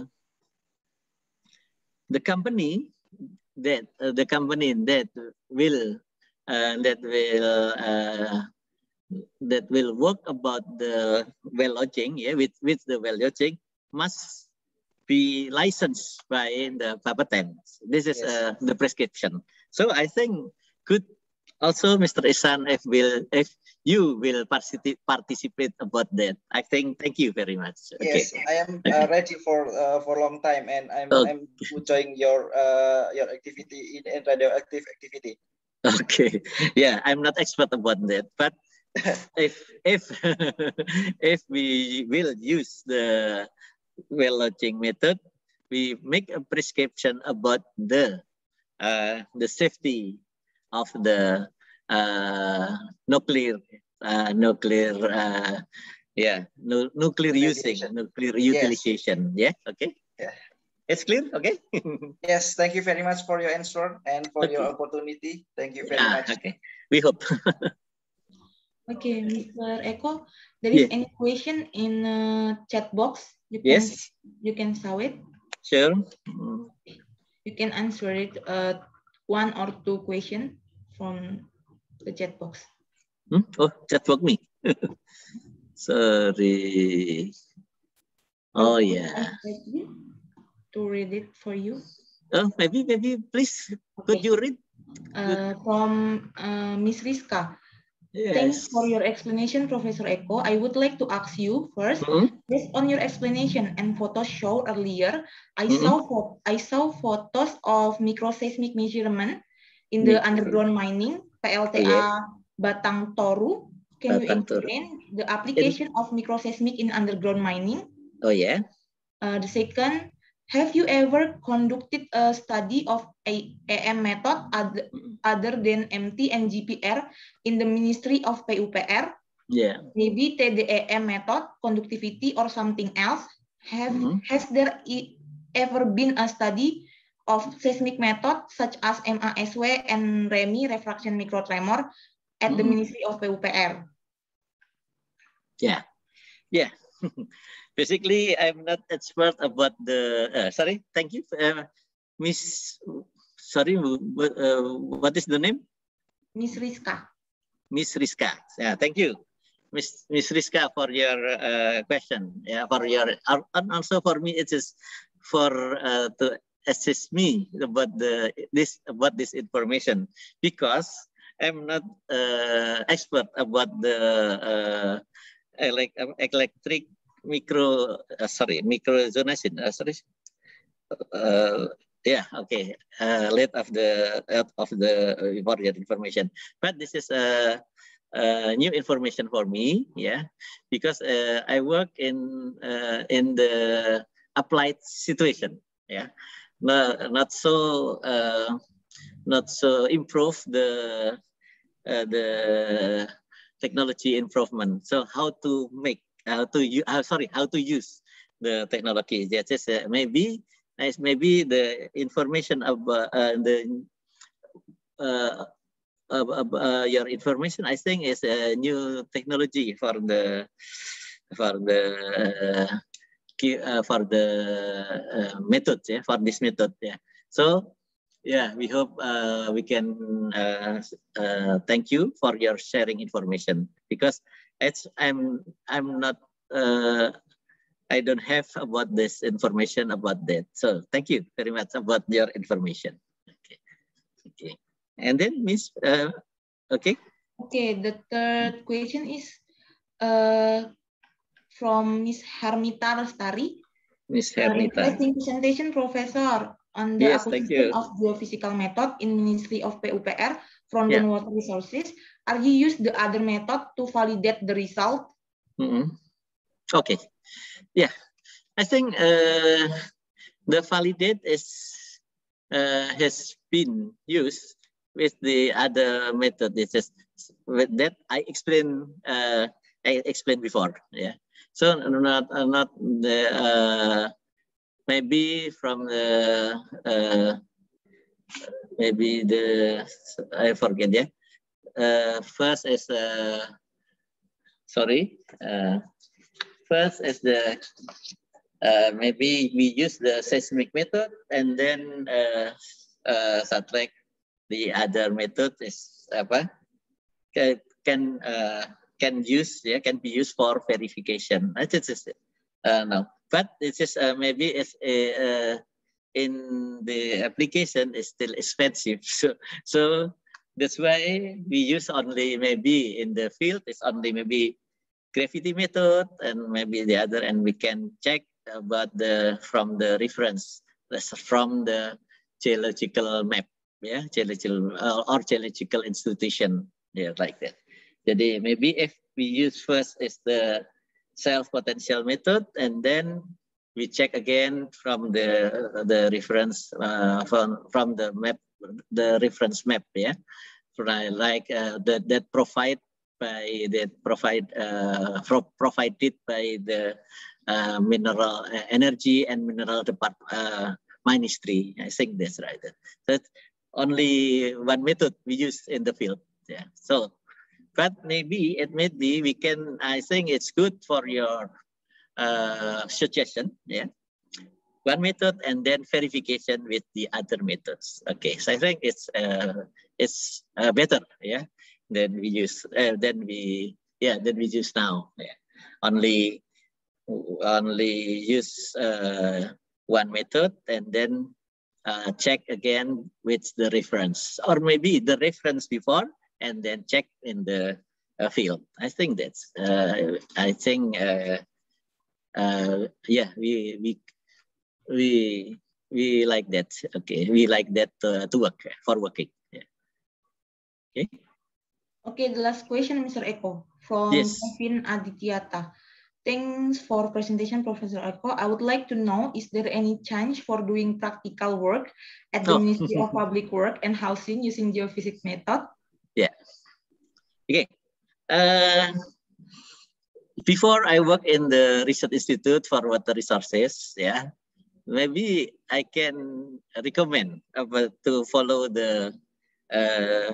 the company that uh, the company that will uh, that will. Uh, that will work about the well lodging, yeah, with, with the well lodging must be licensed by the Bapeten. This is yes. uh, the prescription. So I think could also Mister Ihsan if will if you will participate participate about that. I think thank you very much. Yes, okay. I am uh, ready for uh, for a long time, and I'm okay. I'm enjoying your uh, your activity in, in radioactive activity. Okay, yeah, I'm not expert about that, but if if if we will use the well lodging method, we make a prescription about the uh, the safety of the uh, nuclear uh, nuclear uh, yeah nu nuclear using nuclear utilization. Yes. Yeah. Okay. Yeah. It's clear, okay? Yes, thank you very much for your answer and for Okay. your opportunity. Thank you very Yeah, much. okay, we hope. Okay, Mister Eko, there is Yeah. any question in uh, chat box? You can Yes, you can saw it. sure. You can answer it uh, one or two question from the chat box. Hmm? Oh, chat box me. Sorry. Oh yeah. To read it for you. Oh, maybe, maybe, please, Okay. could you read? Uh, from uh, Miss Rizka. Yes. Thanks for your explanation, Professor Eko. I would like to ask you first, mm-hmm. based on your explanation and photos shown earlier, I mm-hmm. saw I saw photos of microseismic measurement in the Micro. underground mining P L T A oh, yeah. Batang Toru. Can Batang you explain Toru. the application in... of microseismic in underground mining? Oh yeah. Uh, the second, have you ever conducted a study of A M method other, other than M T and G P R in the Ministry of P U P R? Yeah. Maybe T D E M method, conductivity, or something else? Have, mm-hmm. Has there e ever been a study of seismic method such as M A S W and R E M I, refraction microtremor, at mm-hmm. the Ministry of P U P R? Yeah. Yeah. Basically, I'm not expert about the. Uh, sorry, thank you, uh, Miss. Sorry, what, uh, what is the name? Miss Rizka. Miss Rizka. Yeah, thank you, Miss Miss Rizka, for your uh, question. Yeah, for your and also for me, it is for uh, to assist me about the this about this information, because I'm not uh, expert about the uh, elect electric. Micro, uh, sorry, micro zonation. Uh, sorry, uh, yeah, okay. Uh, late of the out of the uh, for your information, but this is a, a new information for me. Yeah, because uh, I work in uh, in the applied situation. Yeah, not not so uh, not so improve the uh, the technology improvement. So how to make how to use, uh, sorry, how to use the technology. That is uh, maybe, maybe the information about uh, the uh, uh, uh, your information, I think, is a new technology for the for the uh, uh, for the uh, method, yeah, for this method, yeah. So yeah, we hope uh, we can uh, uh, thank you for your sharing information, because it's I'm I'm not uh, I don't have about this information about that. So thank you very much about your information. Okay, okay. And then Miss, uh, okay. Okay, the third question is uh, from Miss Hermita Lestari. Miss Hermita. Uh, interesting presentation, Professor, on the yes, acquisition of geophysical method in Ministry of P U P R from yeah. the water resources. Are you use the other method to validate the result? Mm-hmm. Okay, yeah, I think uh, the validate is uh, has been used with the other method. It's just with that I explained uh, I explained before. Yeah, so not uh, not the uh, maybe from the uh, maybe the I forget. Yeah, uh, first is uh, sorry. Uh, first is the uh, maybe we use the seismic method, and then uh, uh, subtract the other method is apa can can uh, can use yeah can be used for verification. That's just uh, no, but it's just uh, maybe it's a uh, in the application is still expensive. So so that's why we use only maybe in the field it's only maybe gravity method, and maybe the other, and we can check about the from the reference from the geological map, yeah, geological uh, or geological institution, yeah, like that. Jadi maybe if we use first is the self potential method, and then we check again from the the reference uh, from from the map, the reference map, yeah, like uh, that that provide by that provide uh, pro provided by the uh, mineral uh, energy and mineral depart uh, ministry. I think that's right. That's only one method we use in the field. Yeah. So, but maybe it may be we can. I think it's good for your uh, suggestion. Yeah. One method and then verification with the other methods. Okay. So I think it's uh, it's uh, better. Yeah. Than we use. Uh, then we yeah. Then we use now. Yeah. Only. only use uh, one method and then uh, check again with the reference, or maybe the reference before and then check in the uh, field. I think that's. Uh, I think. Uh, uh, yeah, we we we we like that. Okay, we like that uh, to work for working. Yeah. Okay. Okay, the last question, Mister Eko from Yes. Kevin Adityata. Thanks for presentation, Professor Eko. I would like to know, is there any chance for doing practical work at the oh. Ministry of Public Work and Housing using geophysics method? Yeah. Okay. Uh, before I work in the Research Institute for Water Resources, yeah, maybe I can recommend uh, to follow the uh,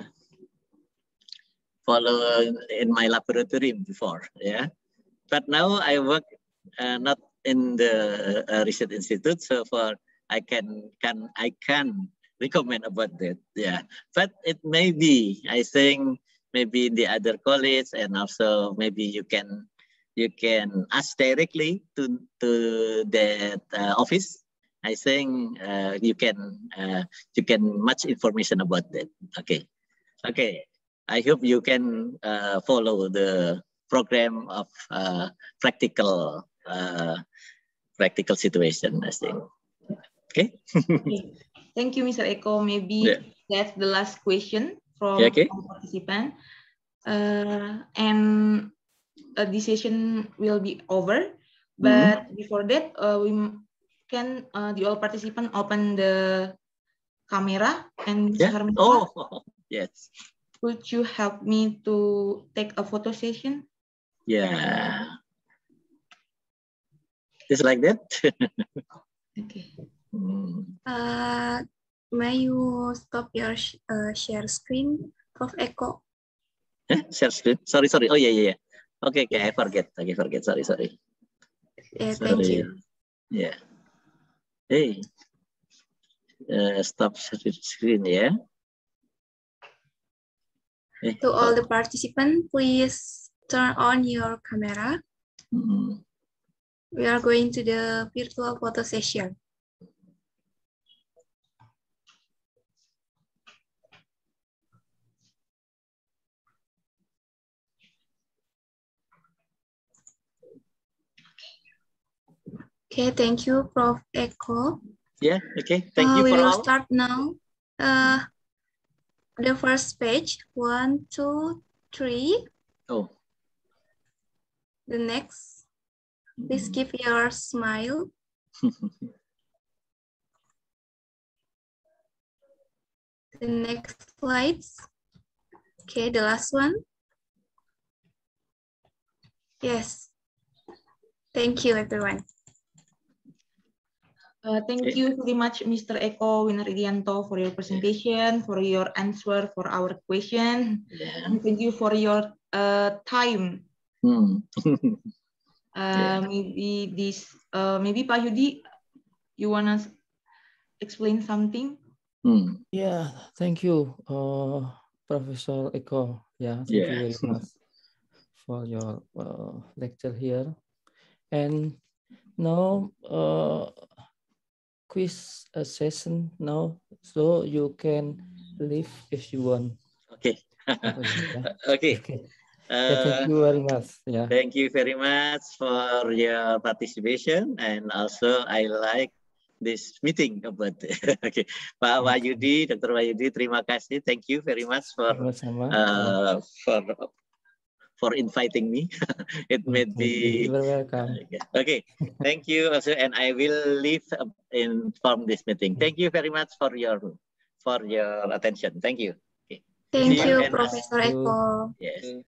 follow in my laboratory before, yeah. But now I work uh, not in the uh, Research Institute, so for I can can I can recommend about that. Yeah, but it may be. I think maybe in the other college, and also maybe you can you can ask directly to to that uh, office. I think uh, you can uh, you can much information about that. Okay, okay. I hope you can uh, follow the program of uh, practical uh, practical situation, I think. Okay. Okay. Thank you, Mister Eko. Maybe yeah. that's the last question from yeah, okay. participant. Uh, and uh, the session will be over. But mm-hmm. before that, uh, we can uh, the all participant open the camera and yeah. Oh, yes. Could you help me to take a photo session? Yeah. Just like that? Okay. Uh, may you stop your sh uh, share screen, Prof Eko? Eh, share screen? Sorry, sorry. Oh, yeah, yeah, yeah. Okay, okay. I forget. Okay, forget. Sorry, sorry. Yeah, sorry. thank you. Yeah. Hey. Uh, stop screen, yeah. Eh, to all the participants, please turn on your camera. Mm-hmm. We are going to the virtual photo session. Okay, thank you, Prof Eko. Yeah, okay. Thank uh, you we for will all. start now. Uh, the first page, one, two, three. Oh. The next, please keep your smile. The next slides. Okay, the last one. Yes. Thank you, everyone. Uh, thank okay. you very much, Mister Eko Winaririanto, for your presentation, for your answer for our question. Yeah. And thank you for your uh, time. Hmm. uh, yeah. Maybe this, uh, maybe Pak Yudi, you wanna explain something? Hmm. Yeah, thank you, uh, Professor Eko. Yeah, thank yeah. you very much for your uh, lecture here. And now, uh, quiz uh, session now, so you can leave if you want. Okay. okay. Okay. Uh, yeah, thank you very much. Yeah. Thank you very much for your participation, and also I like this meeting about okay, Pak Wahyudi, Doktor Wahyudi, terima kasih. Thank you very much for uh, for for inviting me. It may be You're welcome. Okay, thank you also, and I will leave in from this meeting. Thank you very much for your for your attention. Thank you. Okay. Thank you, Professor Eko. Yes.